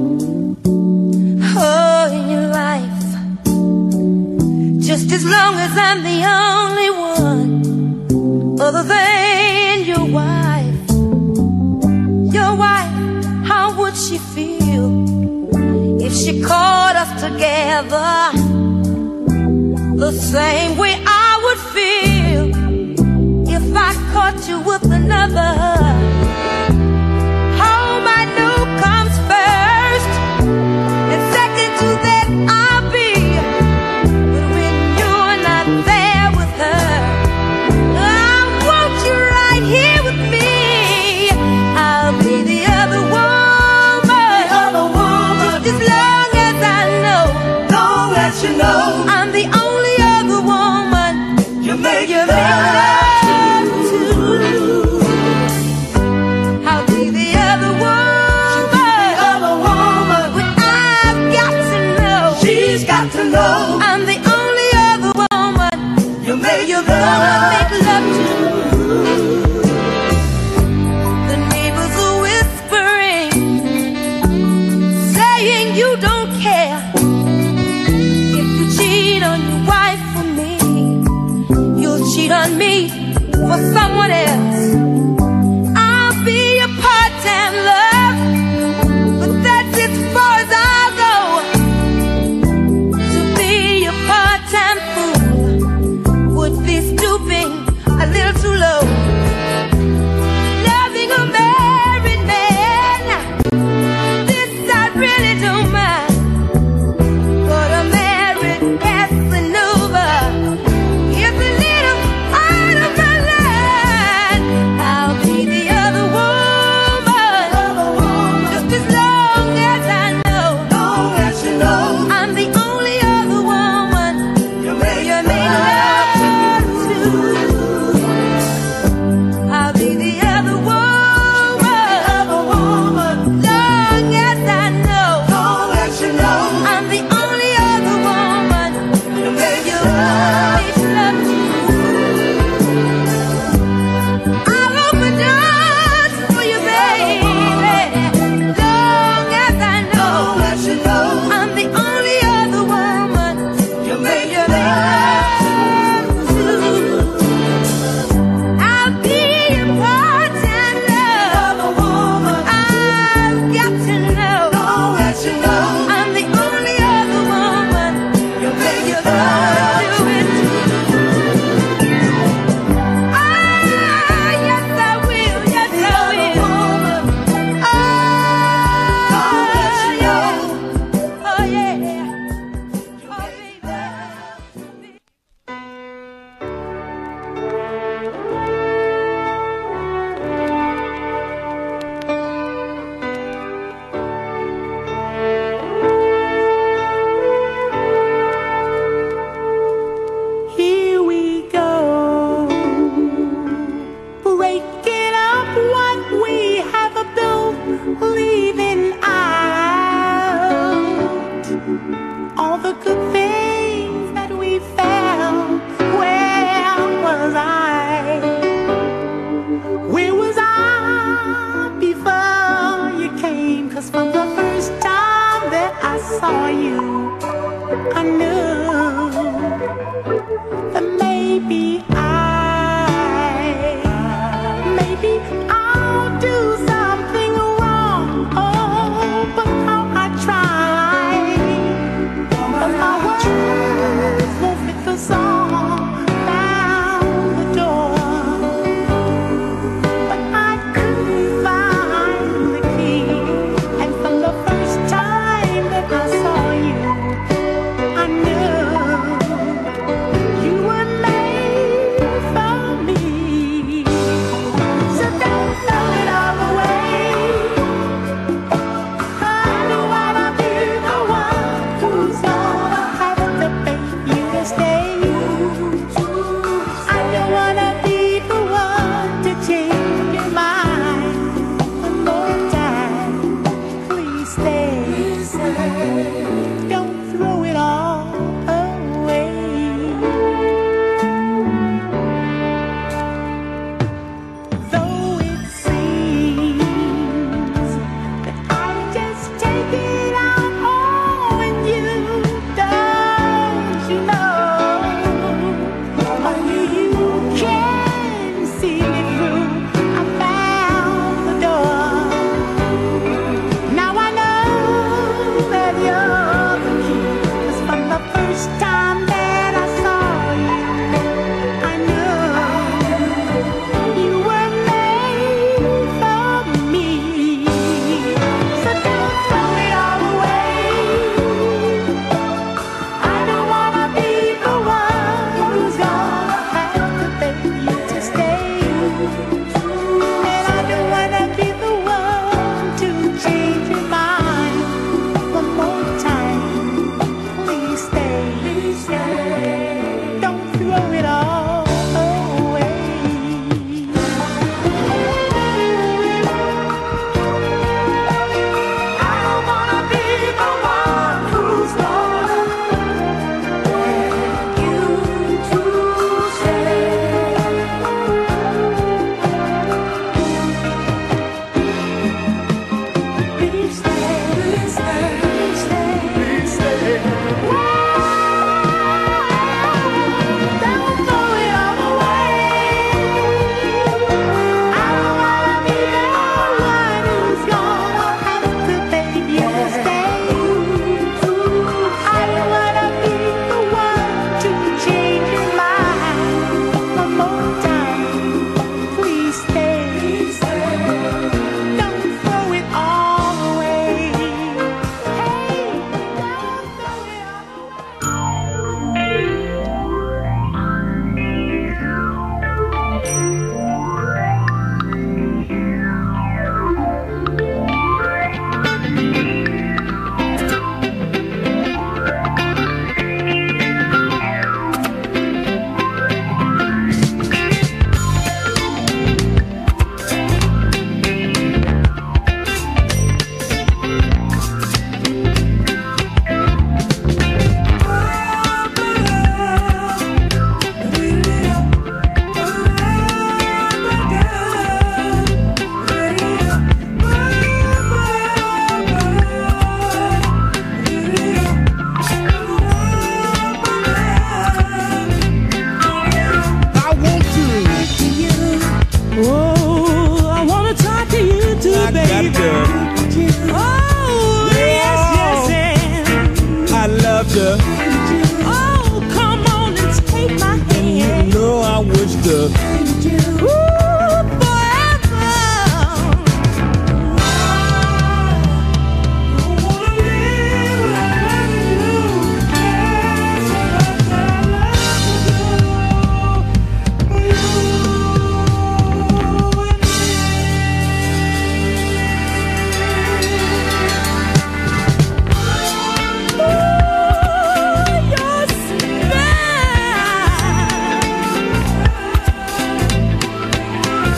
oh, in your life. Just as long as I'm the only one, other than your wife. Your wife, how would she feel if she caught us together the same way I would feel if I caught you with another? Home I know comes first, and second to that I'll be. But when you're not there with her, I want you right here with me. I'll be the other woman, the other woman, as long as I know, long as you know, I'm the only other woman you make your love to. I'll be the other woman, other woman, but I've got to know, she's got to know, I'm the only other woman you make your love, make love to. The neighbors are whispering, saying you don't care. If you cheat on your wife for me, you'll cheat on me for someone else. I'll be a part-time love, but that's as far as I'll go. To be a part-time fool would be stooping a little too low. Loving a married man, this I really don't mind. But a married Casanova is a little out of my line.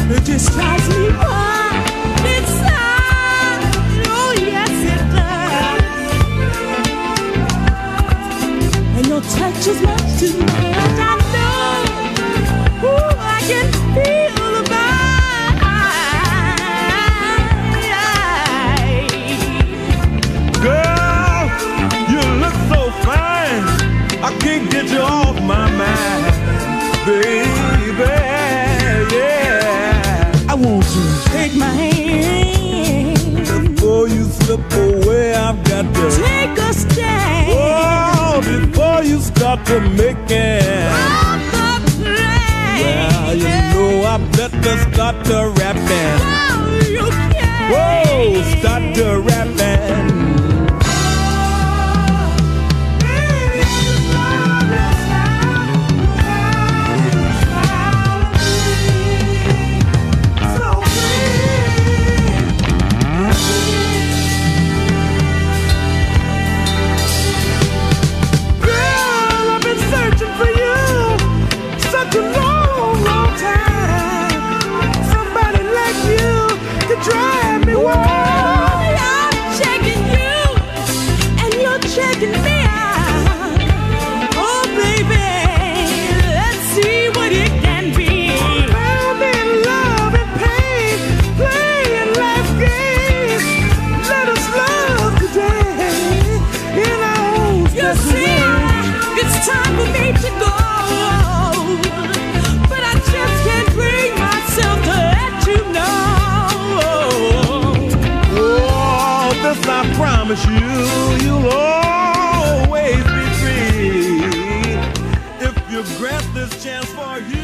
It just drives me wild inside. Oh yes it does. And your touch is much too much. I know. Ooh, I can feel the vibe. Girl, you look so fine. I can't get you off my mind, baby. Yeah, I want you to take my hand. Before you slip away, I've got to take a stand. Oh, before you start to make it. Yeah, you know I better start to rapping. Oh, you can. Whoa, start to rapping. Drive me wild. I'm checking you, and you're checking me out. Oh, baby, let's see what it can be. Found in love and pain, playing life games. Let us love today in our own special way. You see, it's time for me to go, but I just can't bring myself to let you know. I promise you, you'll always be free if you grasp this chance for you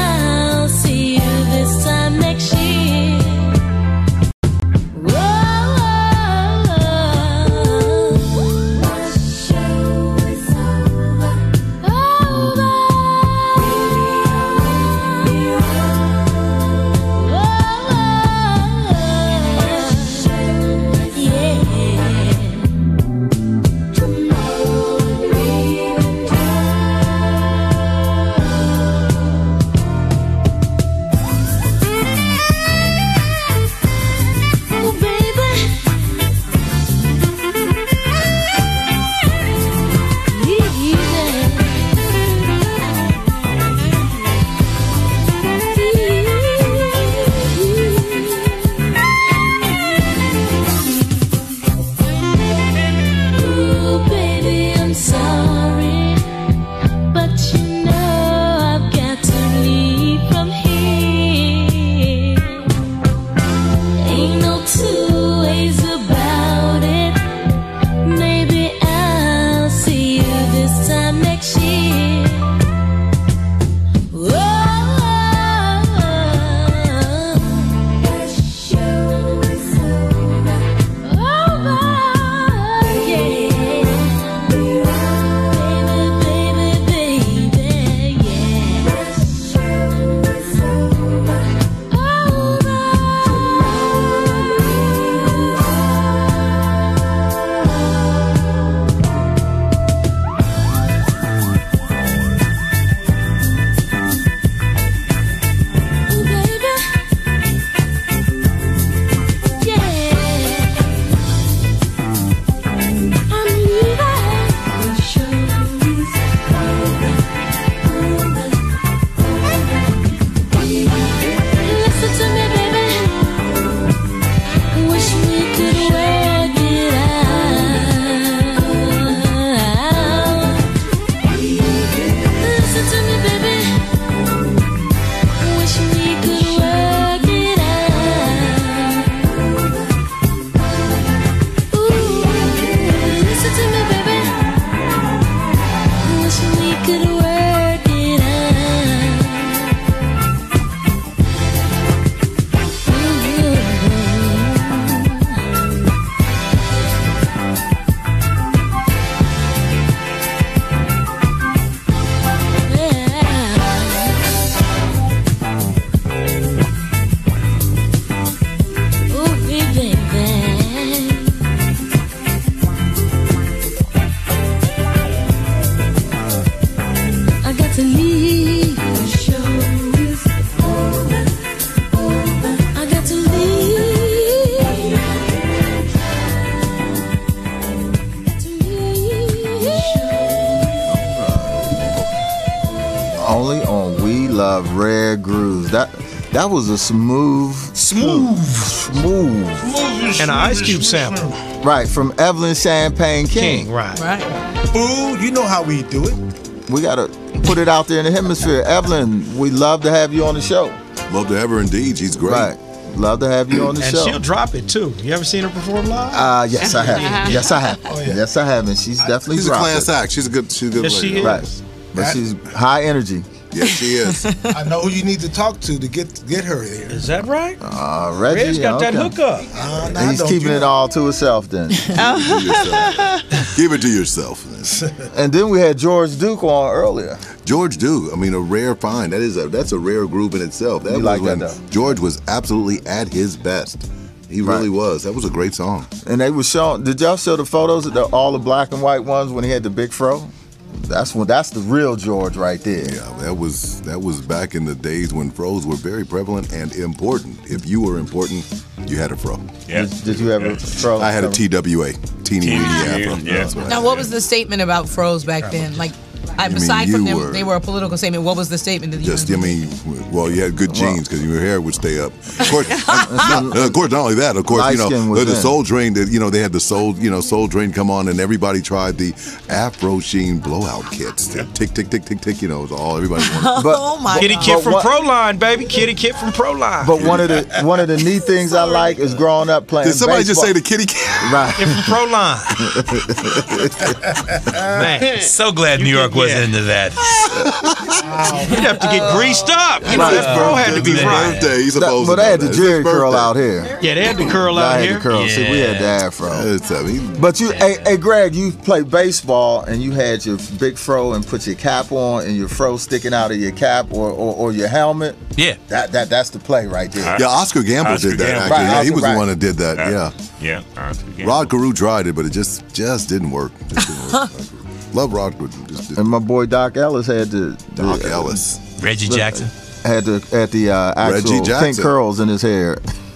Whoa. love Rare Grooves. That that was a smooth, Smooth. smooth, And an Ice Cube sample. right from Evelyn Champagne King. King, right. Right. Ooh, you know how we do it. We gotta put it out there in the hemisphere. Evelyn, we love to have you on the show. Love to have her indeed. She's great. Right, love to have you on the And show. she'll drop it too. You ever seen her perform live? Uh, yes, I have. Yes, I have. Oh, yeah. Yes, I have, and she's definitely She's a dropped class it. act. She's a good. She's a good. Yes, lady. she is. Right, but That- she's high energy. Yes, she is. I know who you need to talk to to get get her there. Is that right? Uh, Reggie, Red's got that okay. hookup. Uh, nah, And he's don't keeping you it know. all to himself then. Give it to yourself. Give it to yourself. And then we had George Duke on earlier. George Duke. I mean, a rare find. That is a that's a rare group in itself. That You was like that, when though? George was absolutely at his best. He Right. really was. That was a great song. And they were showing. Did y'all show the photos of the, all the black and white ones when he had the big fro? That's when. That's the real George right there. Yeah, that was that was back in the days when fros were very prevalent and important. If you were important, you had a fro. Yeah. Did, did you have a fro? I had a T W A, teeny Teeny weeny weeny, afro. yeah. That's what I Now, had. what was the statement about fros back then? Like, I, mean aside from you them, were- they were a political statement. What was the statement that you? Just, I mean, well, you had good genes because your hair would stay up. Of course, not, of course, not only that. Of course, you Light skin know, was the in. Soul Train. That you know, they had the Soul, you know, Soul Train come on, and everybody tried the Afro Sheen blowout kits. The tick, tick, tick, tick, tick. You know, it was all everybody wanted. But, Oh my Kitty God. Kid But from what- Proline, baby. Kitty Kid from Proline. but one of the one of the neat things I like is growing up playing. Did somebody just baseball. say the kitty cat? Right. Kid from Proline. Man, So glad New York wasn't into that. you'd have to get greased up. You know, Right. that fro had to be His right. birthday. He's That- supposed but to they know had the that. It's his Jerry curl birthday. out here. Yeah, they had the curl I out had here. the curl. See, we had the Yeah. afro. It's, I mean, But you, hey, hey, Greg, you played baseball and you had your big fro and put your cap on and your fro sticking out of your cap or, or, or your helmet. Yeah. That that that's the play right there. yeah, Oscar Gamble Oscar did that. Gamble. Actually, Right, yeah, he Oscar- was right. the one that did that. Yeah. Yeah. Oscar Gamble. Rod Carew tried it, but it just just didn't work. Just didn't work. Love Rod Carew. Just, just, And my boy Doc Ellis had the, the Doc uh, Ellis. Reggie Jackson. had the at the uh, actual pink Jackson. curls in his hair.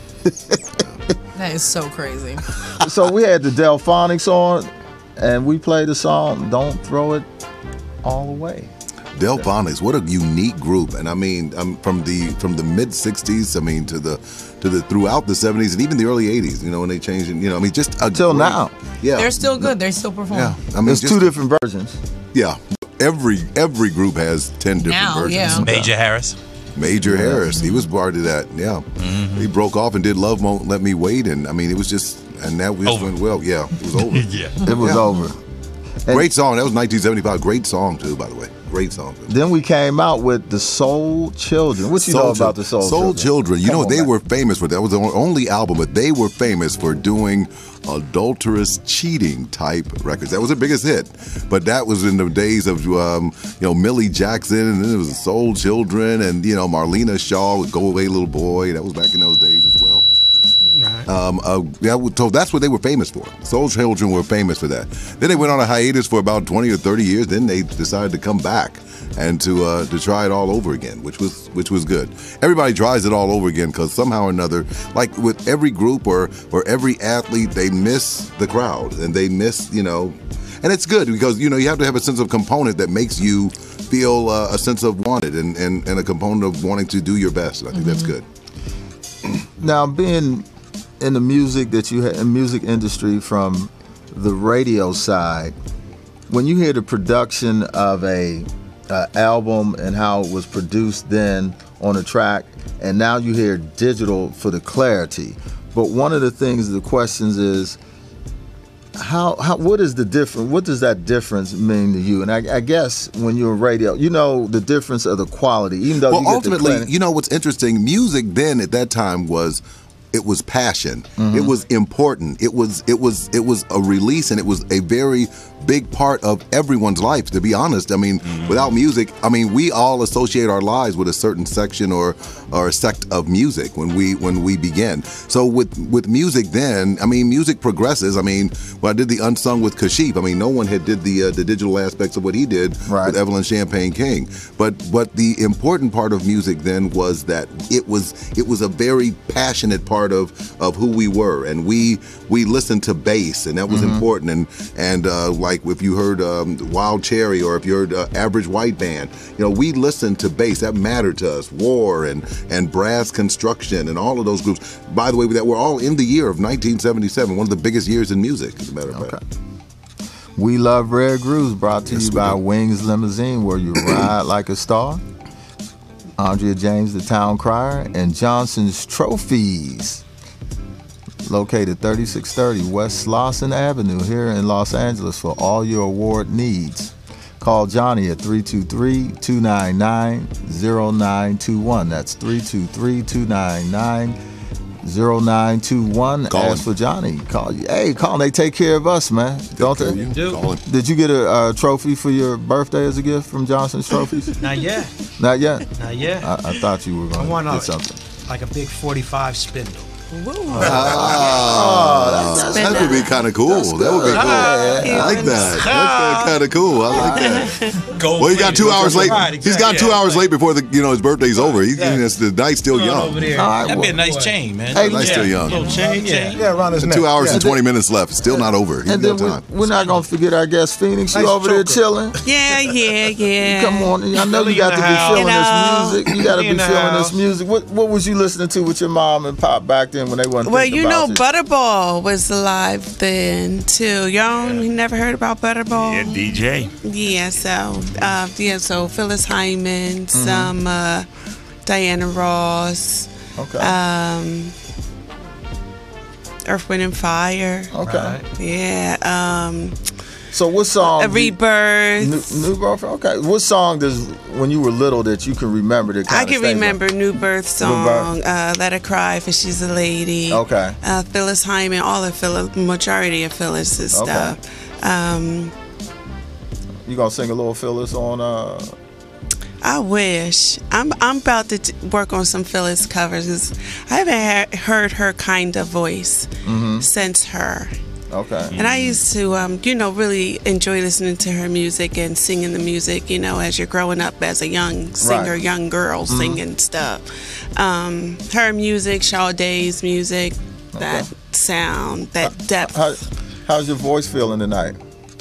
That is so crazy. So we had the Delphonics on, and we played the song "Don't Throw It All Away." Delphonics, what a unique group, and I mean, um, from the from the mid sixties, I mean, to the to the throughout the seventies and even the early eighties. You know, when they changed, it, you know, I mean, just a Till great- now. Yeah, They're still good. They still perform. yeah. I mean, There's just, two different versions. Yeah, every every group has ten different Now, versions. yeah. Major Harris. Major Harris, he was part of that. Yeah, Mm-hmm. he broke off and did "Love Won't Let Me Wait," and I mean, it was just, and that was Over. went well. Yeah, it was over. Yeah. It was Yeah. over. And Great song. That was nineteen seventy-five. Great song too, by the way. Great song. Then we came out with the Soul Children. What you know Soul about Chil- the Soul, Soul Children? You Come know, on, they man. were famous for that. Was the only album, but they were famous for doing adulterous, cheating type records. That was the biggest hit. But that was in the days of um, you know Millie Jackson, and then it was the Soul Children, and you know Marlena Shaw with "Go Away Little Boy." That was back in those days as well. Right. Um, uh, yeah, so that's what they were famous for. Soul Children were famous for that. Then they went on a hiatus for about twenty or thirty years. Then they decided to come back and to uh, to try it all over again, which was which was good. Everybody tries it all over again because somehow or another, like with every group or or every athlete, they miss the crowd and they miss, you know, and it's good because you know you have to have a sense of component that makes you feel uh, a sense of wanted and, and and a component of wanting to do your best. And I think that's good. Now, being in the music that you had, in music industry from the radio side, when you hear the production of a uh, album and how it was produced then on a track, and now you hear digital for the clarity. But one of the things, the questions is, how, how what is the difference? What does that difference mean to you? And I, I guess when you're radio, you know the difference of the quality, even though Well, you get ultimately, the clarity. you know what's interesting? Music then at that time was. It was passion. Mhm. It was important. It was it was it was a release, and it was a very big part of everyone's life. To be honest, I mean, without music, I mean, we all associate our lives with a certain section or or a sect of music when we when we begin. So with with music, then I mean, music progresses. I mean, when I did the Unsung with Kashif, I mean, no one had did the uh, the digital aspects of what he did with Evelyn Champagne King. But but the important part of music then was that it was it was a very passionate part of of who we were, and we we listened to bass, and that was Mhm. important. And and uh, like like if you heard um, Wild Cherry or if you heard uh, Average White Band, you know, we listened to bass. That mattered to us. War and, and Brass Construction and all of those groups. By the way, that were all in the year of nineteen seventy-seven, one of the biggest years in music, as a matter of Okay. fact. We Love Rare Grooves, brought to Yes, you we by do. Wings Limousine, where you ride like a star. Andrea James, the town crier, and Johnson's Trophies, located thirty-six thirty West Slauson Avenue here in Los Angeles for all your award needs. Call Johnny at three two three, two nine nine, zero nine two one. That's three two three, two nine nine, zero nine two one. Call Ask him. for Johnny. Call you. Hey, call him. They take care of us, man. Don't care they? of you. Call him. Did you get a uh, trophy for your birthday as a gift from Johnson's Trophies? Not yet. Not yet? Not yet. I, I thought you were I going want to a, get something. like a big forty-five spindle. Oh, that's, that would be kind of cool. That would be cool. I like that. That's kind of cool. I like that. Gold Well, he got two hours late. Right, He's got two yeah. hours late before the you know his birthday's over. He's Exactly. it's- the night's still Going young. over there. All right, That'd be a well, nice chain, man. Hey, Nice yeah. still young. Little chain, chain. Yeah, around his And neck. two hours yeah. and twenty minutes left. It's still not over. He's And got then time. we, we're not going to forget our guest, Phoenix. You Nice over there choker. chilling? Yeah, yeah, yeah. Come on. I know you Philly got in to the be house. feeling You know. this music. You got to Philly be in the feeling house. this music. What What was you listening to with your mom and pop back then when they wasn't Well, thinking you know, about Butterball was alive then too. Y'all never heard about Butterball? Yeah, D J. Yeah, so uh, yeah, so Phyllis Hyman, some uh, Diana Ross, Okay. um, Earth, Wind and Fire. Okay. Right. Yeah, um, So what song? A do you- Rebirth. New, New Birth. Okay. What song does when you were little that you can remember that? I kinda can stays remember New Birth song, Birth. uh, Let Her Cry for She's a Lady. Okay. Uh, Phyllis Hyman, all of Phyllis, majority of Phyllis's Okay. stuff. Um, You gonna sing a little Phyllis on? Uh, I wish. I'm I'm about to t- work on some Phyllis covers 'cause I haven't ha- heard her kind of voice Mm-hmm. since her. okay. And I used to, um, you know, really enjoy listening to her music and singing the music, you know, as you're growing up as a young singer, Right. young girl singing stuff. Um, her music, Sade's music, that sound, that depth. How, how's your voice feeling tonight?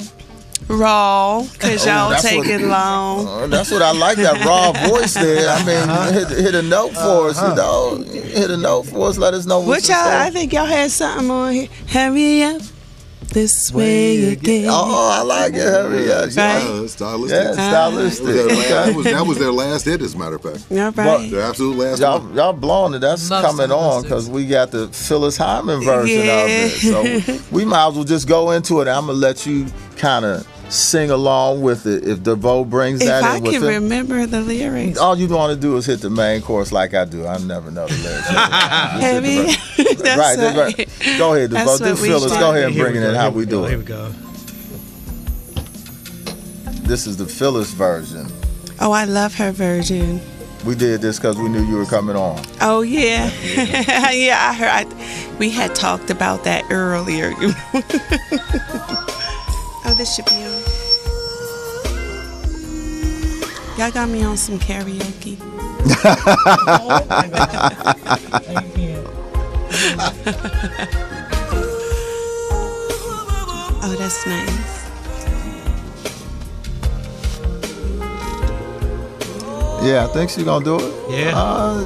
Raw, because Oh, y'all that's take what- it long. Uh, that's what I like, that raw voice there. I mean, hit, hit a note for us, you know. Hit a note for us. Let us know What what's y'all, in store. I think y'all had something on here. Hurry up, this way again. Oh, I like it. Hurry up. Yeah, Right. Uh, stylistic. yeah That was, stylistic. their last, that, Okay. was, that was their last hit, as a matter of fact. All right. Well, Their absolute last Y'all, one. y'all blowing it. That's Love coming some on of because we got the Phyllis Hyman version Yeah. of it. So we might as well just go into it. I'm gonna let you kind of sing along with it. If DeVoe brings If that I in with can him, remember the lyrics. all you want to do is hit the main chorus like I do. I never know the lyrics. Just hit the Heavy. verse. That's right, that's right. right. Go ahead, DeVoe. That's Do what we Phyllis. should Go ahead and Here bring we it in go, how here we do go, it. Here we go. This is the Phyllis version. Oh, I love her version. We did this because we knew you were coming on. Oh yeah, yeah. I heard. I, we had talked about that earlier. Oh, this should be on. Y'all got me on some karaoke. Oh, that's nice. Yeah, I think she's gonna do it. Yeah. Uh,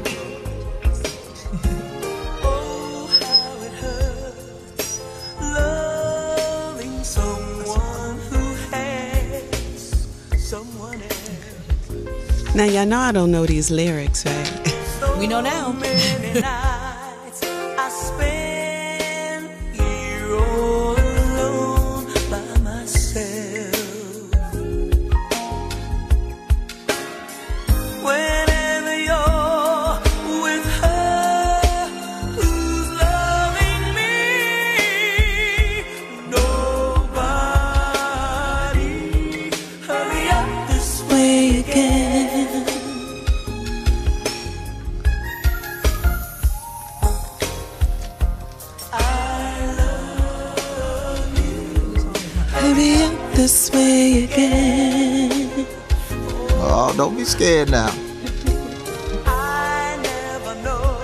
Loving someone who has someone else. Now y'all know I don't know these lyrics, right? We know now. Many nights I spend here all alone by myself. Whenever you're with her, who's loving me? Nobody. Hurry up this way again. Hurry up this way again. oh, don't be scared now. I never know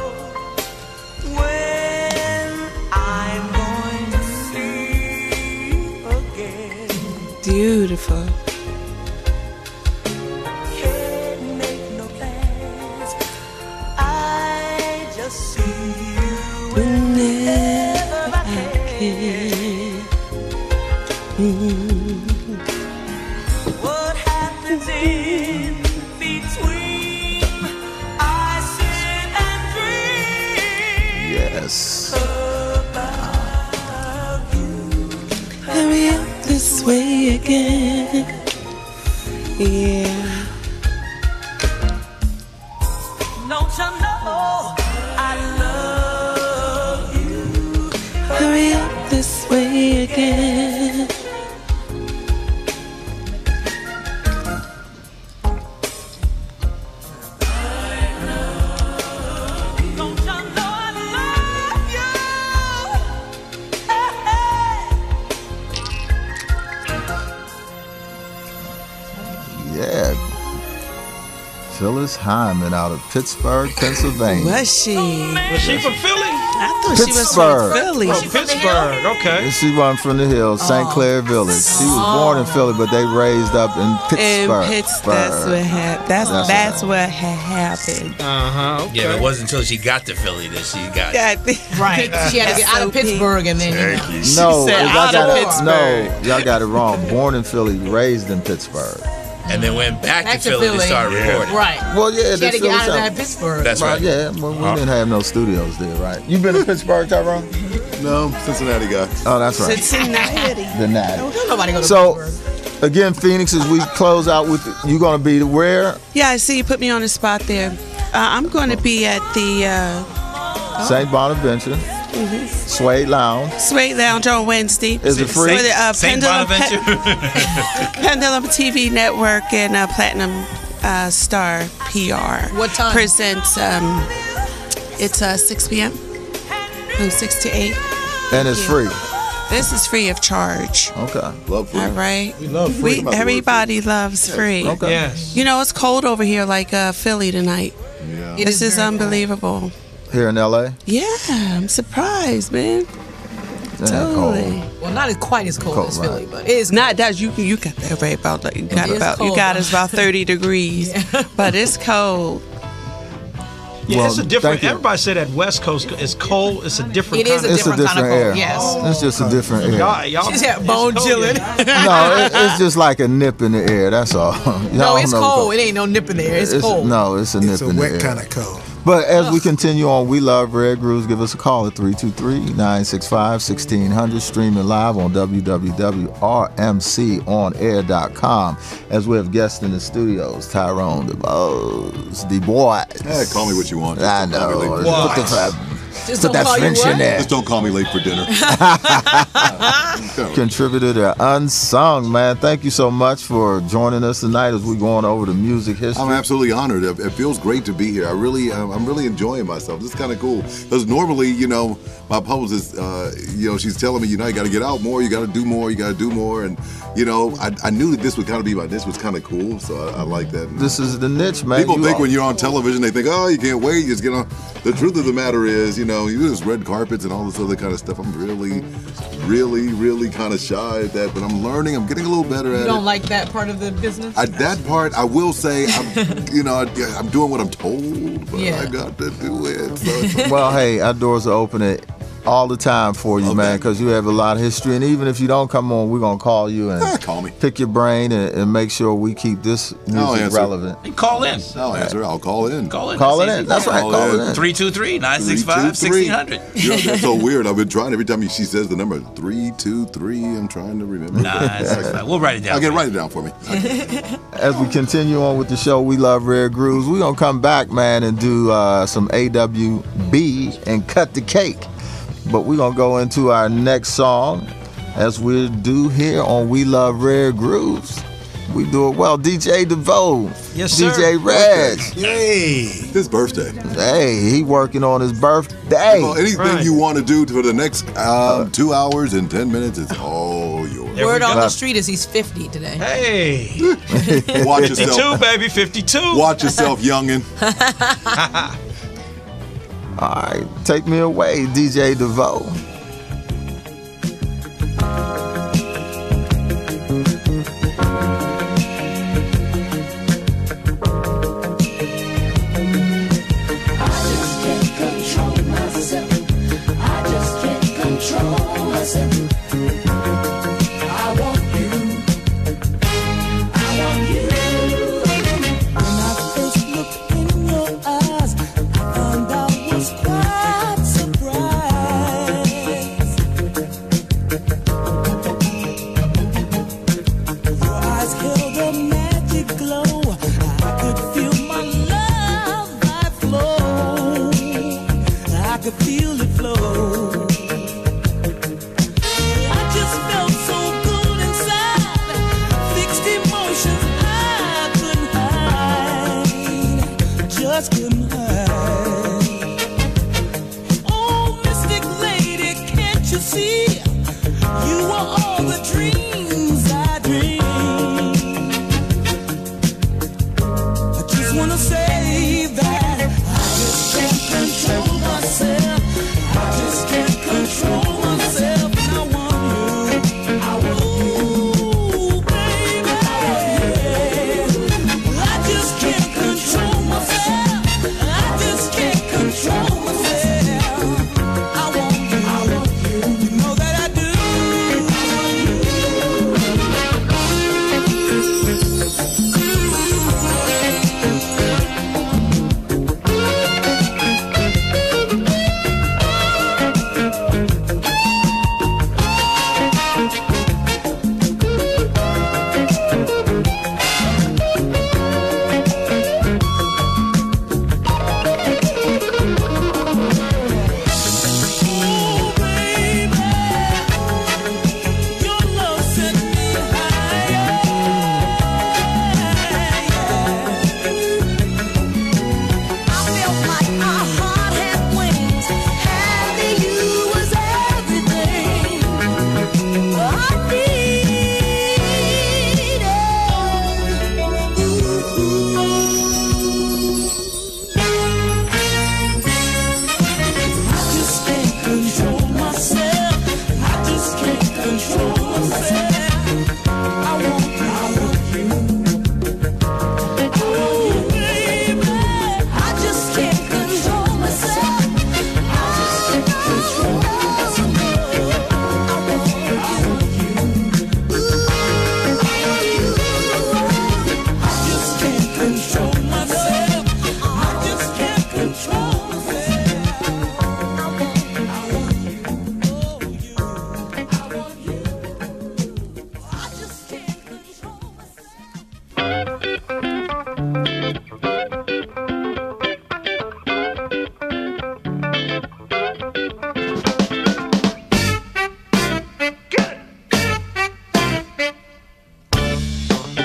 when I'm going to see again. Beautiful. Can't make no plans. I just see you whenever I can. What happens in between? I sit and dream. Yes. Hurry up this way again. Yeah. Don't you know I love you? Hurry up this way again. Don't you know I love you? Hey, hey. Yeah. Phyllis Hyman out of Pittsburgh, Pennsylvania. Was she? Was she from Philly? I thought she was from Philly. Oh, Pittsburgh. Okay. And she wasn't from the hills, Saint Clair Village. She was born in Philly, but they raised up in Pittsburgh. In Pitts, that's what happened. That's That's that's what had happened. Uh huh. Okay. Yeah, but it wasn't until she got to Philly that she got. God, Right. She had to get out of Pittsburgh and then, you know. No, said y'all out of got it, Pittsburgh. no, y'all got it wrong. Born in Philly, raised in Pittsburgh. And then went back, Back to to Philly, to Philly. start recording. Right. Well, yeah, She had to the get out of Philly that sound- Pittsburgh. That's right. Yeah, well, we didn't have no studios there, right? You been to Pittsburgh, Tyrone? No, Cincinnati guy. Oh, that's right. Cincinnati. The Natty. Don't nobody go to So, Pittsburgh. again, Phoenix, as we close out with, you going to be where? Yeah, I see you put me on the spot there. Uh, I'm going to be at the uh, Saint Bonaventure, Suede Lounge. Suede Lounge on Wednesday. Is it free? For the, uh, Saint Pendulum, Bonaventure. Pendulum T V Network and uh, Platinum uh, Star P R. What time? Presents, um, it's uh, six p.m. from six to eight. And it's Yeah. free. This is free of charge. Okay. Love free. All right. We love We, free. everybody loves free. Okay. Yes. You know, it's cold over here like uh, Philly tonight. Yeah. It This is very cold. unbelievable. Here in L A? Yeah, I'm surprised, man. Yeah, Totally. cold. Well, not as quite as cold, Cold, as right. Philly, but it is Not that you you got that right about like, you got It is about you cold. got us about thirty degrees, Yeah. but it's cold. Yeah, Well, it's a different. thank you. Everybody said that West Coast is cold. It's a different. It is kind a of It's a different kind of different air. cold. Yes. It's just a different air. Y'all, y'all, She's had it's bone cold chilling. here. No, it, it's just like a nip in the air. That's all. Y'all No, don't it's know cold. It ain't no nip in there. It's, cold. No, it's a nip It's a in the wet air. kind of cold. But as we continue on, we love Red Grooves. Give us a call at three two three, nine six five, one six zero zero, streaming live on w w w dot r m c on air dot com. As we have guests in the studios, Tyrone DeBose, the boys. Yeah, call me what you want. I Just don't call me know. late for Put, dinner. the, Just put don't that call you French what? in there. Just don't call me late for dinner. Contributor to Unsung, man. Thank you so much for joining us tonight as we're going over the music history. I'm absolutely honored. It it feels great to be here. I really, um, I'm really enjoying myself. This is kind of cool because normally, you know, my publicist, uh, you know, she's telling me, you know, you got to get out more, you got to do more, you got to do more, and you know, I, I knew that this would kind of be my this was kind of cool, so I, I like that. This is the niche, man. People You think are- when you're on television, they think, oh, you can't wait, you just get on. The truth of the matter is, you know, you do this red carpets and all this other kind of stuff. I'm really, really, really kind of shy at that, but I'm learning. I'm getting a little better at You it. don't like that part of the business? I, that part, I will say, I'm, you know, I, I'm doing what I'm told, but Yeah. I got to do it. So it's- Well, hey, our doors are open at all the time for you, Okay. man, because you have a lot of history. And even if you don't come on, we're going to call you and Ah, call me. pick your brain and, and make sure we keep this I'll music answer. relevant. Hey, call in. I'll answer. I'll call in. Call in. Call it That's in. easy. That's right. Call Call in. it in. three two three, nine six five, one six zero zero. You know, that's so weird. I've been trying every time she says the number three two three. I'm trying to remember. nine six five. We'll write it down. Okay, for you. write it down for me. As we continue on with the show, we love Rare Grooves. We're going to come back, man, and do uh, some A W B and cut the cake. But we're going to go into our next song as we do here on We Love Rare Grooves. We do it well. D J DeVoe. Yes, sir. D J Reg. Yay! His birthday. Hey, he working on his birthday. Well, anything Right. you want to do for the next um, two hours and ten minutes, it's all yours. There we Word go. on the street is he's fifty today. Hey, Watch fifty-two, yourself. baby, fifty-two. Watch yourself, youngin. All right, take me away, D J DeVoe.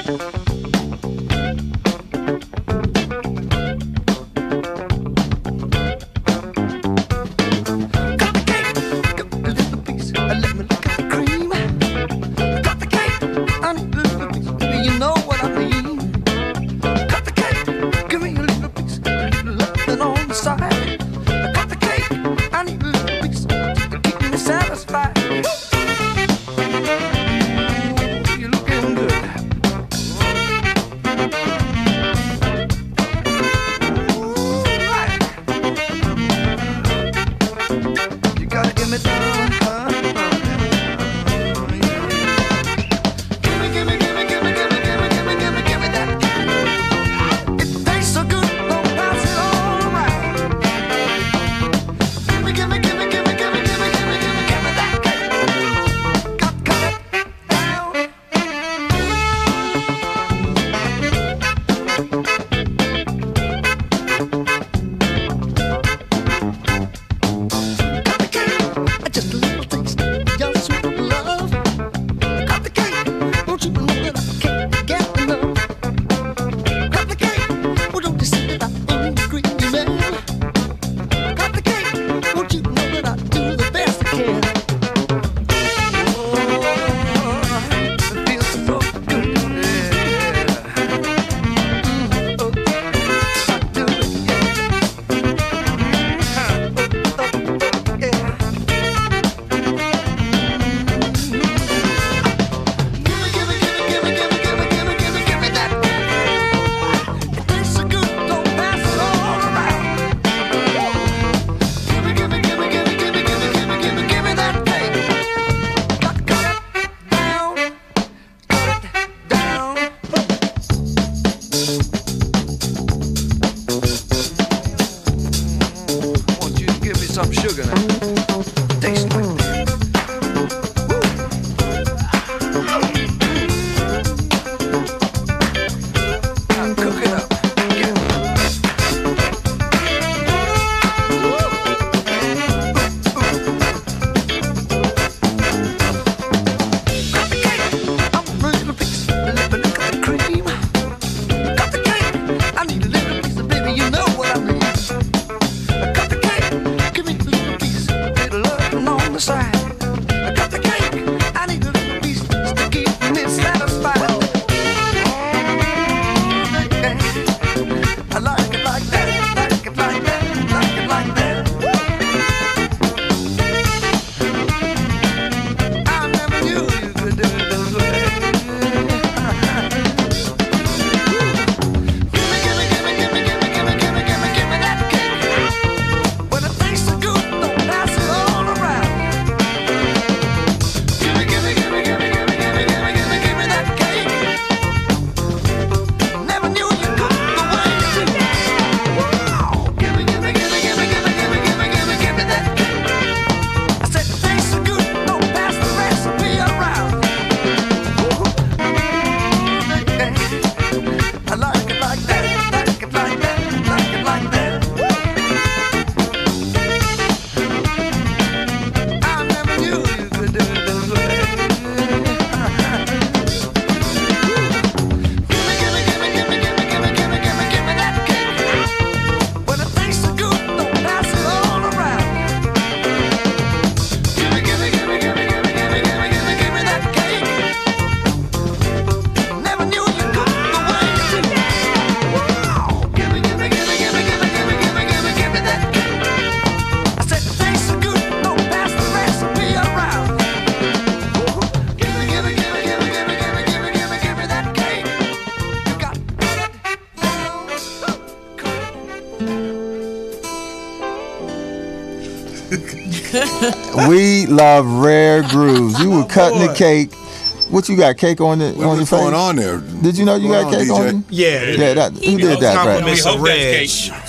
We love Rare Grooves. You were cutting the cake. What you got? Cake on the on your What's face? going on there? Did you know you got on, cake D J? on you? Yeah, yeah. That, who did that, Brad? Compliments of Reg.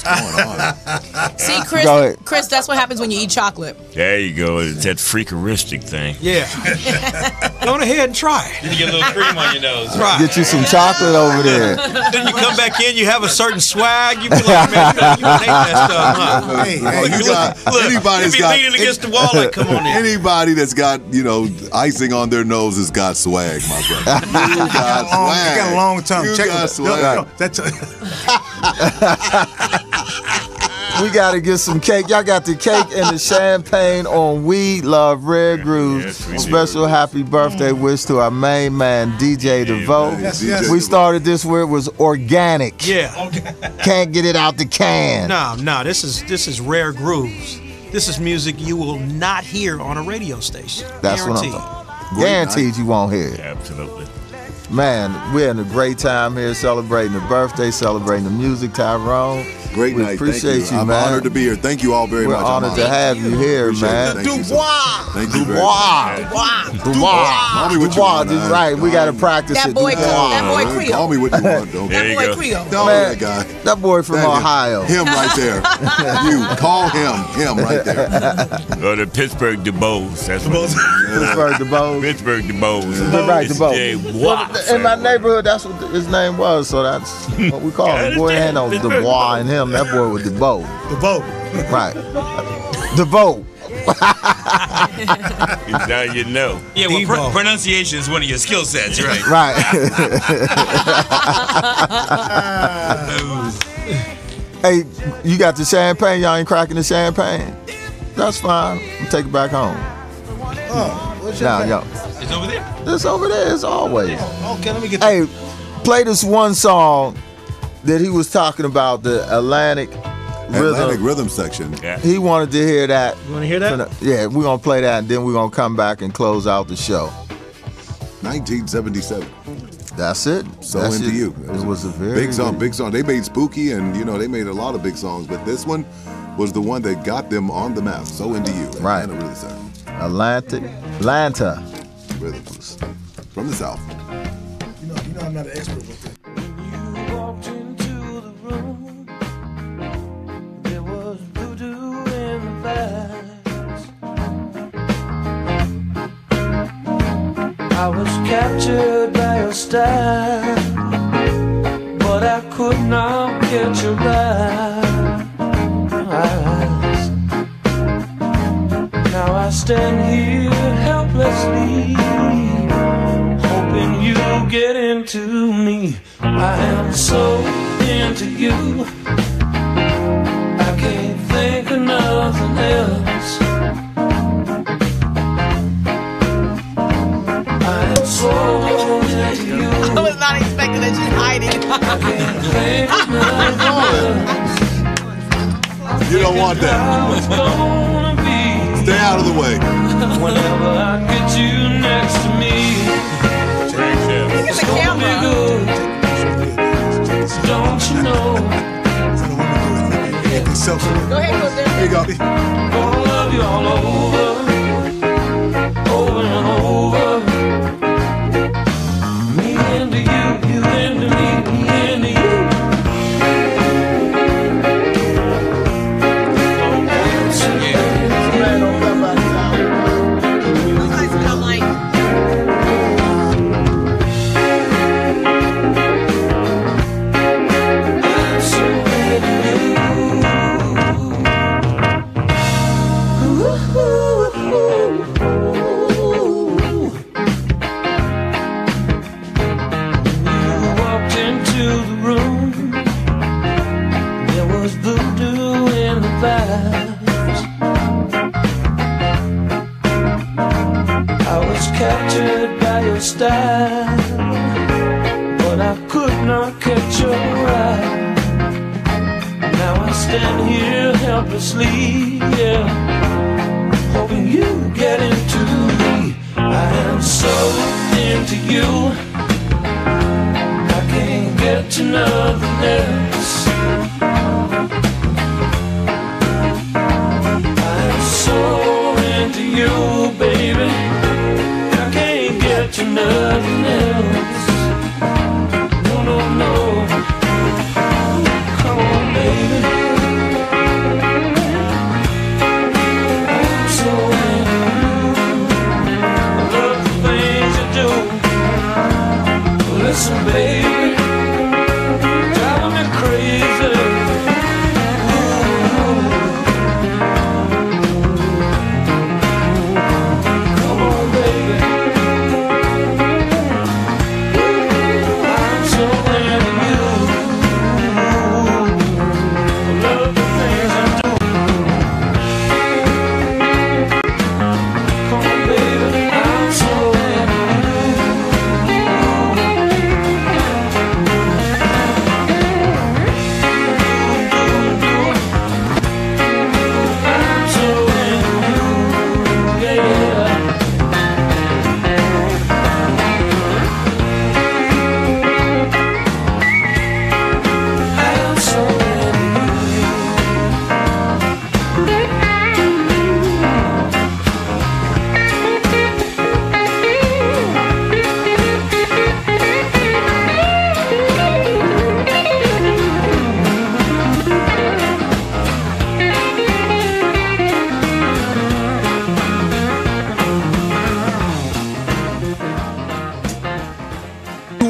See, Chris, Go ahead. Chris, that's what happens when you eat chocolate. There you go. It's that freakeristic thing. Yeah. Go ahead and try it. Then you get a little cream on your nose. Right. Get you some chocolate over there. Then you come back in, you have a certain swag. You be like, man, you, know, you hate that stuff, huh? Hey, hey, you got anybody's you be got leaning against the wall like, come on in. Anybody that's got you know icing on their nose has got swag, my brother. You got Oh, swag. you got a long tongue. You Check got it. swag. No, no, that's We got to get some cake. Y'all got the cake and the champagne on We Love Red Grooves. Yes, we Special do. happy birthday wish to our main man, D J DeVoe. Yes, yes. We started this where it was organic. Yeah. Can't get it out the can. No, no, this is this is rare grooves. This is music you will not hear on a radio station. That's Guaranteed. what I'm talking. Guaranteed you won't hear it. Absolutely. Man, we're having a great time here celebrating the birthday, celebrating the music, Tyrone. Great we night. appreciate Thank you. you, I'm man. honored to be here. Thank you all very We're much. honored I'm to have you here, Appreciate man. it. Thank you, sir. Thank you very Dubois. much. Dubois. Call me what you Dubois. want. Just I- right. We got to practice That it. boy, Dubois. that boy Creole. Call me what you want. Don't There That you boy go. Creole. Call Man, that guy. that boy from That is- Ohio. Him right there. You call him. Him right there. Go to Pittsburgh DeBose. That's what Pittsburgh DeBose. Pittsburgh DeBose. Yeah, right, It's DeBose. Jay Well, Watts. in my neighborhood, that's what his name was, so that's what we call him. Boy ain't no Dubois and him. That boy was DeBose. the vote. Right. DeVoe. Now you know. Yeah, well, Debo. pr- pronunciation is one of your skill sets, right? Right. Hey, you got the champagne? Y'all ain't cracking the champagne? That's fine. I'll take it back home. Oh, what's your Now, name? yo, It's over there. it's over there as always. Okay, let me get. Hey, play this one song that he was talking about, the Atlantic Rhythm. Atlantic rhythm section. Yeah. He wanted to hear that. You want to hear that? Yeah, we're going to play that, and then we're going to come back and close out the show. nineteen seventy-seven. That's it. So That's into it. you. It was a very big song. good- Big song. They made Spooky, and you know they made a lot of big songs, but this one was the one that got them on the map. So into you. Right. Atlanta Rhythm Section. Atlantic, Atlanta. Rhythms from the South. You know, you know, I'm not an expert with it. You walked into the room. There was voodoo in the vibes. I was captured by your style, but I could not get your eyes. Now I stand here helplessly, hoping you get into me. I am so into you, I can't think of nothing else. I am so into you, I was not expecting that she's hiding. I can't think of nothing else. You don't want that. How it's gonna be Stay out of the way. whenever I get you next to me. Look at the camera. Good. Don't you know? Go ahead, go there. Here you go. Gonna love you all over, over and over. Me into you, you into me, me into you. I'm like, I'm so into you. You walked into the room. There was voodoo in the vibes. I was captured by your style, but I could not catch your eye. Now I stand here helplessly, yeah, hoping you get into me. I am so into you, I can't get to nothing else. I am so into you, baby, I can't get to nothing else. No, no, no. Come on, baby. I'm so into you. I love the things you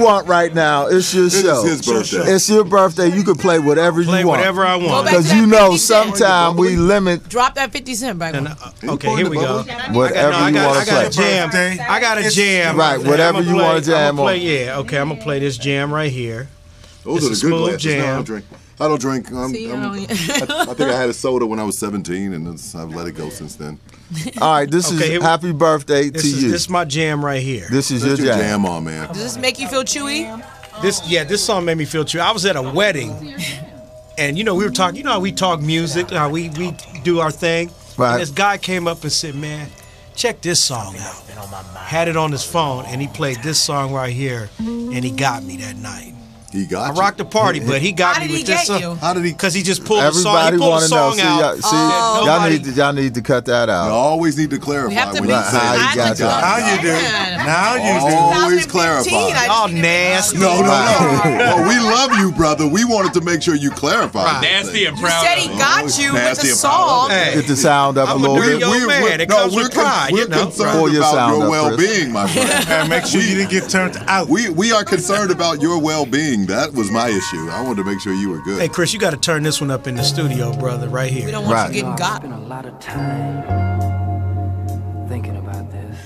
want right now. It's your This show. is his birthday. It's your birthday. You can play whatever Play you want. whatever I want. Because you know, sometimes we limit Drop that fifty cent back. And, uh, okay, here we go. whatever I you got, want I to got a play. jam. I got a jam. Right, whatever I'ma you play- wanna jam I'ma play, on. Yeah, okay, I'm gonna play this jam right here. Those It's are a the good smooth glasses. No, I jam. don't drink. I don't drink. I'm, See, I'm, I I, don't- I think I had a soda when I was seventeen, and it's, I've let it go since then. All right, this Okay, is here- happy birthday This to is you. this is my jam right here. This is Let your your jam. jam on, man. Does this make you feel chewy? This yeah, this song made me feel true. I was at a wedding, and you know we were talking. You know how we talk music, how we we do our thing. Right. And this guy came up and said, "Man, check this song out." Had it on his phone, and he played this song right here, and he got me that night. He got I you. rocked the party, but he got How me did he with this get song. you? How did he? Because he just pulled the song. Everybody He pulled want the to know. song See, out. y'all, see Oh. y'all Nobody- need to y'all need to cut that You out. always need to clarify We have to when be you Right, say how you I got like that. Now you do. Yeah. Now you do. Always twenty fifteen, clarify. I Y'all just- nasty. No, no, no. Well, we love you, brother. We wanted to make sure you clarify. Nasty and You proud. said he of it. got you with Nasty the and proud of song. it. Hey, Get the sound up a I'm little a bit. New York man. It comes we're with con- pride, We're you know. concerned Pull your about sound your up, Chris. well-being, my friend. And make sure you didn't get turned out. We we are concerned about your well-being. That was my issue. I wanted to make sure you were good. Hey, Chris, you got to turn this one up in the studio, brother, right We here. don't want Right. you getting got. spent a lot of time thinking about this.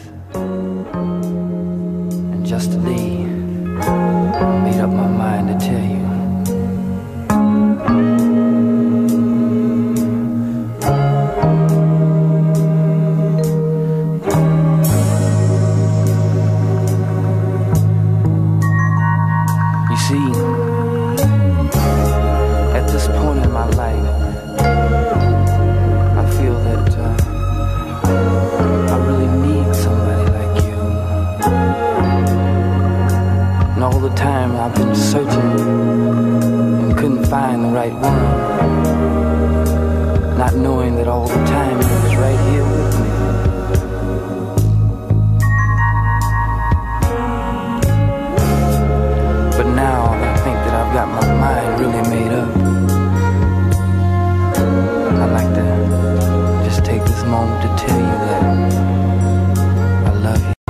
And just today, I made up my mind to tell you. You see, at this point in my life, I feel that uh, I really need somebody like you. And all the time I've been searching and couldn't find the right one, not knowing that all the time he was right here with me. But now I think that I've got my mind really made up. I'd like to just take this moment to tell you that I love you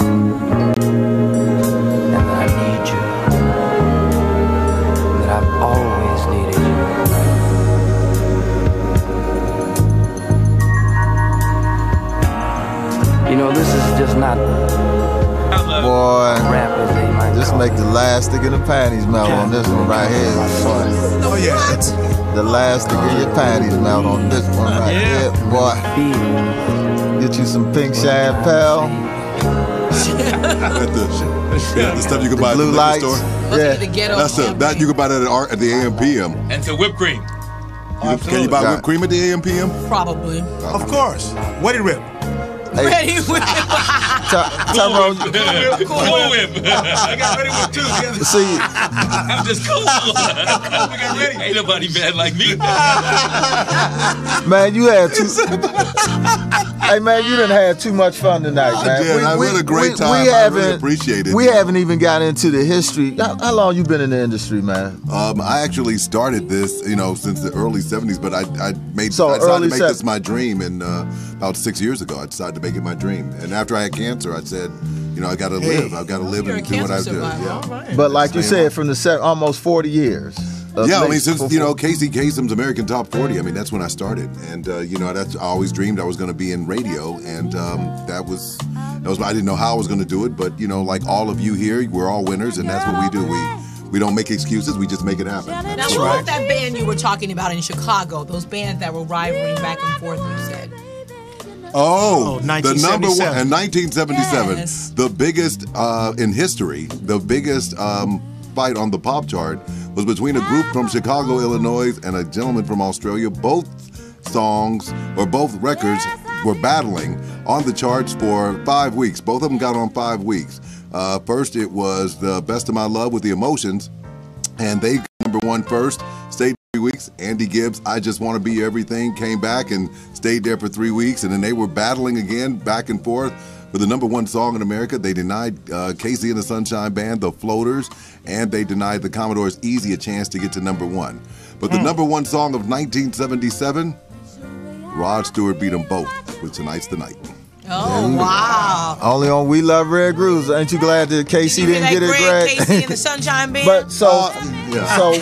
and that I need you and that I've always needed you. You know, this is just not Boy, rap as they might just call make it. the elastic in the panties melt on this one right here. Boy. Oh, yeah. The elastic in your panties melt on this one right here, boy. Get you some pink champagne. At the, yeah, the stuff you can buy at the Blue liquor lights. store. Yeah. The ghetto. That's the, that you can buy that at, R- at the A M P M. And some whipped cream. You, can you buy Got whipped cream at the A M P M? Probably. Of course. Wedding rip. Hey, Ready with Ty- Tyrone, Cool whip. I got ready with two. see, I'm just cool. Ain't nobody bad like me. man, you had too. Hey, man, you done had too much fun tonight, I man. did. I had a great time. I really haven't- appreciate it. We haven't even got into the history. How, how long you been in the industry, man? Um, I actually started this, you know, since the early seventies, but I, I made So I decided early to make sev- this my dream, and uh, about six years ago, I decided to make it my dream. And after I had cancer, I said, you know, I got to live. I've got to live You're and a do what I cancer do. survivor. Yeah. All right. But like you Staying said, on. from the set, almost forty years. of Yeah, I mean, mix- since you know Casey Kasem's American Top forty, I mean that's when I started, and uh, you know that's I always dreamed I was going to be in radio, and um, that was that was I didn't know how I was going to do it, but you know, like all of you here, we're all winners, and that's what we do. We we don't make excuses, we just make it happen. Now, That's what right. about that band you were talking about in Chicago? Those bands that were rivaling back and forth, you said. Oh, Oh, the number one nineteen seventy-seven. in nineteen seventy-seven, Yes. the biggest uh, in history, the biggest um, fight on the pop chart was between a group from Chicago, Illinois, and a gentleman from Australia. Both songs or both records were battling on the charts for five weeks. Both of them got on five weeks. Uh, first, it was the Best of My Love with the Emotions, and they got number one first, stayed three weeks. Andy Gibbs, I Just Want to Be Everything, came back and stayed there for three weeks, and then they were battling again, back and forth for the number one song in America. They denied uh, Casey and the Sunshine Band, The Floaters, and they denied the Commodores Easy a chance to get to number one. But the number one song of nineteen seventy-seven, Rod Stewart beat them both with Tonight's the Night. Oh, wow. Only on We Love Red Grooves. Ain't you glad that K C Did you didn't hear get that it, Greg, Greg? K C and the Sunshine Band? But so, yeah. so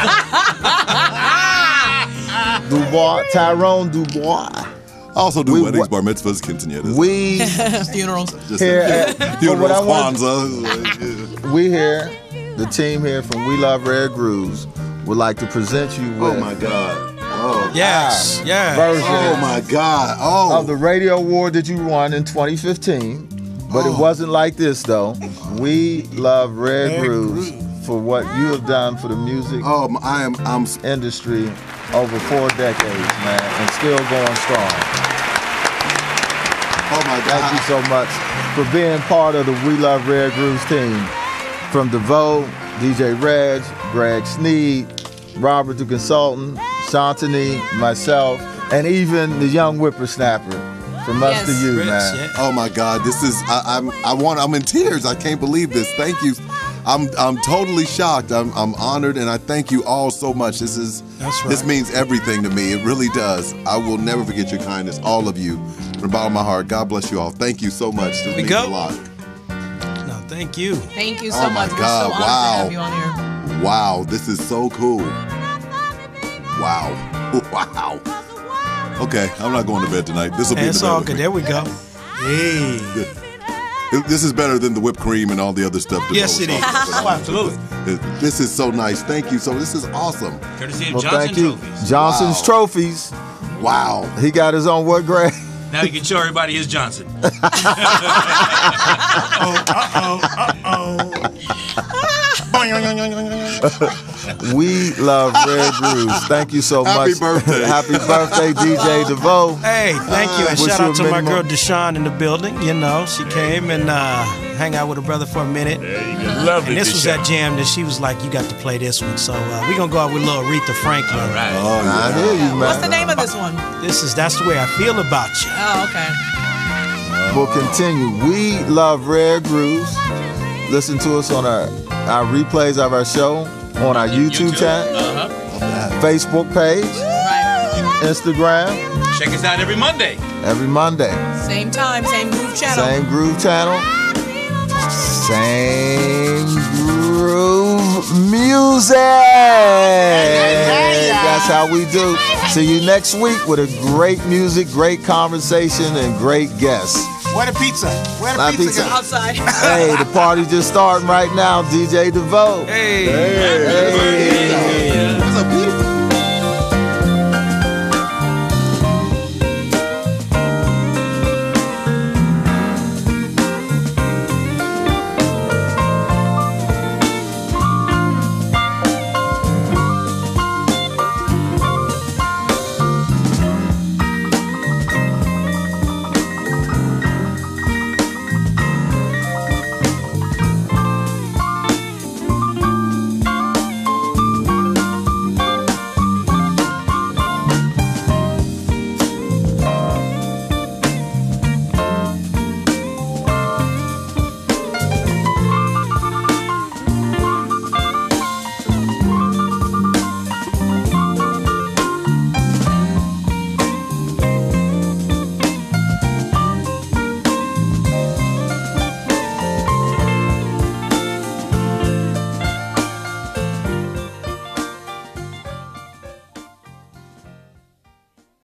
Dubois, Tyrone Dubois. Also do We- weddings, bar mitzvahs, quinceañeras. We Funerals. Just here uh, at, but what funerals, I want, Kwanzaa. we here, the team here from We Love Red Grooves would like to present you with Oh my God. Oh. Yes, yes. version Oh my God. Oh. of the radio award that you won in twenty fifteen. But it Oh. wasn't like this though. We love Red, Red Grooves for what you have done for the music Oh, I am. I'm. industry over four decades, man, and still going strong. Oh my Thank God. you so much for being part of the We Love Red Grooves team. From DeVoe, D J Reg, Greg Sneed, Robert the Consultant, Shantini, myself, and even the young whippersnapper. From us Yes. to you, Rich, man. yeah. Oh my God. This is. I, I'm. I want. I'm in tears. I can't believe this. Thank you. I'm. I'm totally shocked. I'm. I'm honored, and I thank you all so much. This is. That's This right. means everything to me. It really does. I will never forget your kindness, all of you, from the bottom of my heart. God bless you all. Thank you so much. This we means go. a lot. No, thank you. Thank you so Oh my much. God, We're so honored wow. to have you on here. Wow, this is so cool. Wow. Wow. Okay, I'm not going to bed tonight. This will be in It's the bed all with good. me. There we go. Hey. This is better than the whipped cream and all the other stuff. that Yes, I was it is. talking about. Oh, absolutely. This is so nice. Thank you. So this is awesome. Courtesy of Well, Johnson thank you. Trophies. Johnson's Wow. Trophies. Wow. He got his own what, Greg? Now you can show everybody his Johnson. We love Red Grooves. Thank you so Happy much. birthday. Happy birthday, D J DeVoe. Hey, thank you. And Wish shout you out a to my many girl more- Deshawn in the building. You know, she came and uh, hang out with her brother for a minute. There you go. Lovely. And this was that Deshaun. jam that she was like, you got to play this one. So uh, we're going to go out with a little Aretha Franklin. All right. Oh, I yeah. hear you, man. What's the name of this one? This is, that's the way I feel about you. Oh, okay. We'll continue. We love Red Grooves. Listen to us on our, our replays of our show on our YouTube, channel, Uh-huh. Facebook page, Right. Instagram, Check us out every Monday. every Monday. Same time, same groove channel. Same groove channel. Same groove music. That's how we do. See you next week with a great music, great conversation, and great guests. Where the pizza? Where the My pizza, pizza. go? Outside. Hey, the party just starting right now. D J DeVoe. Hey. Hey.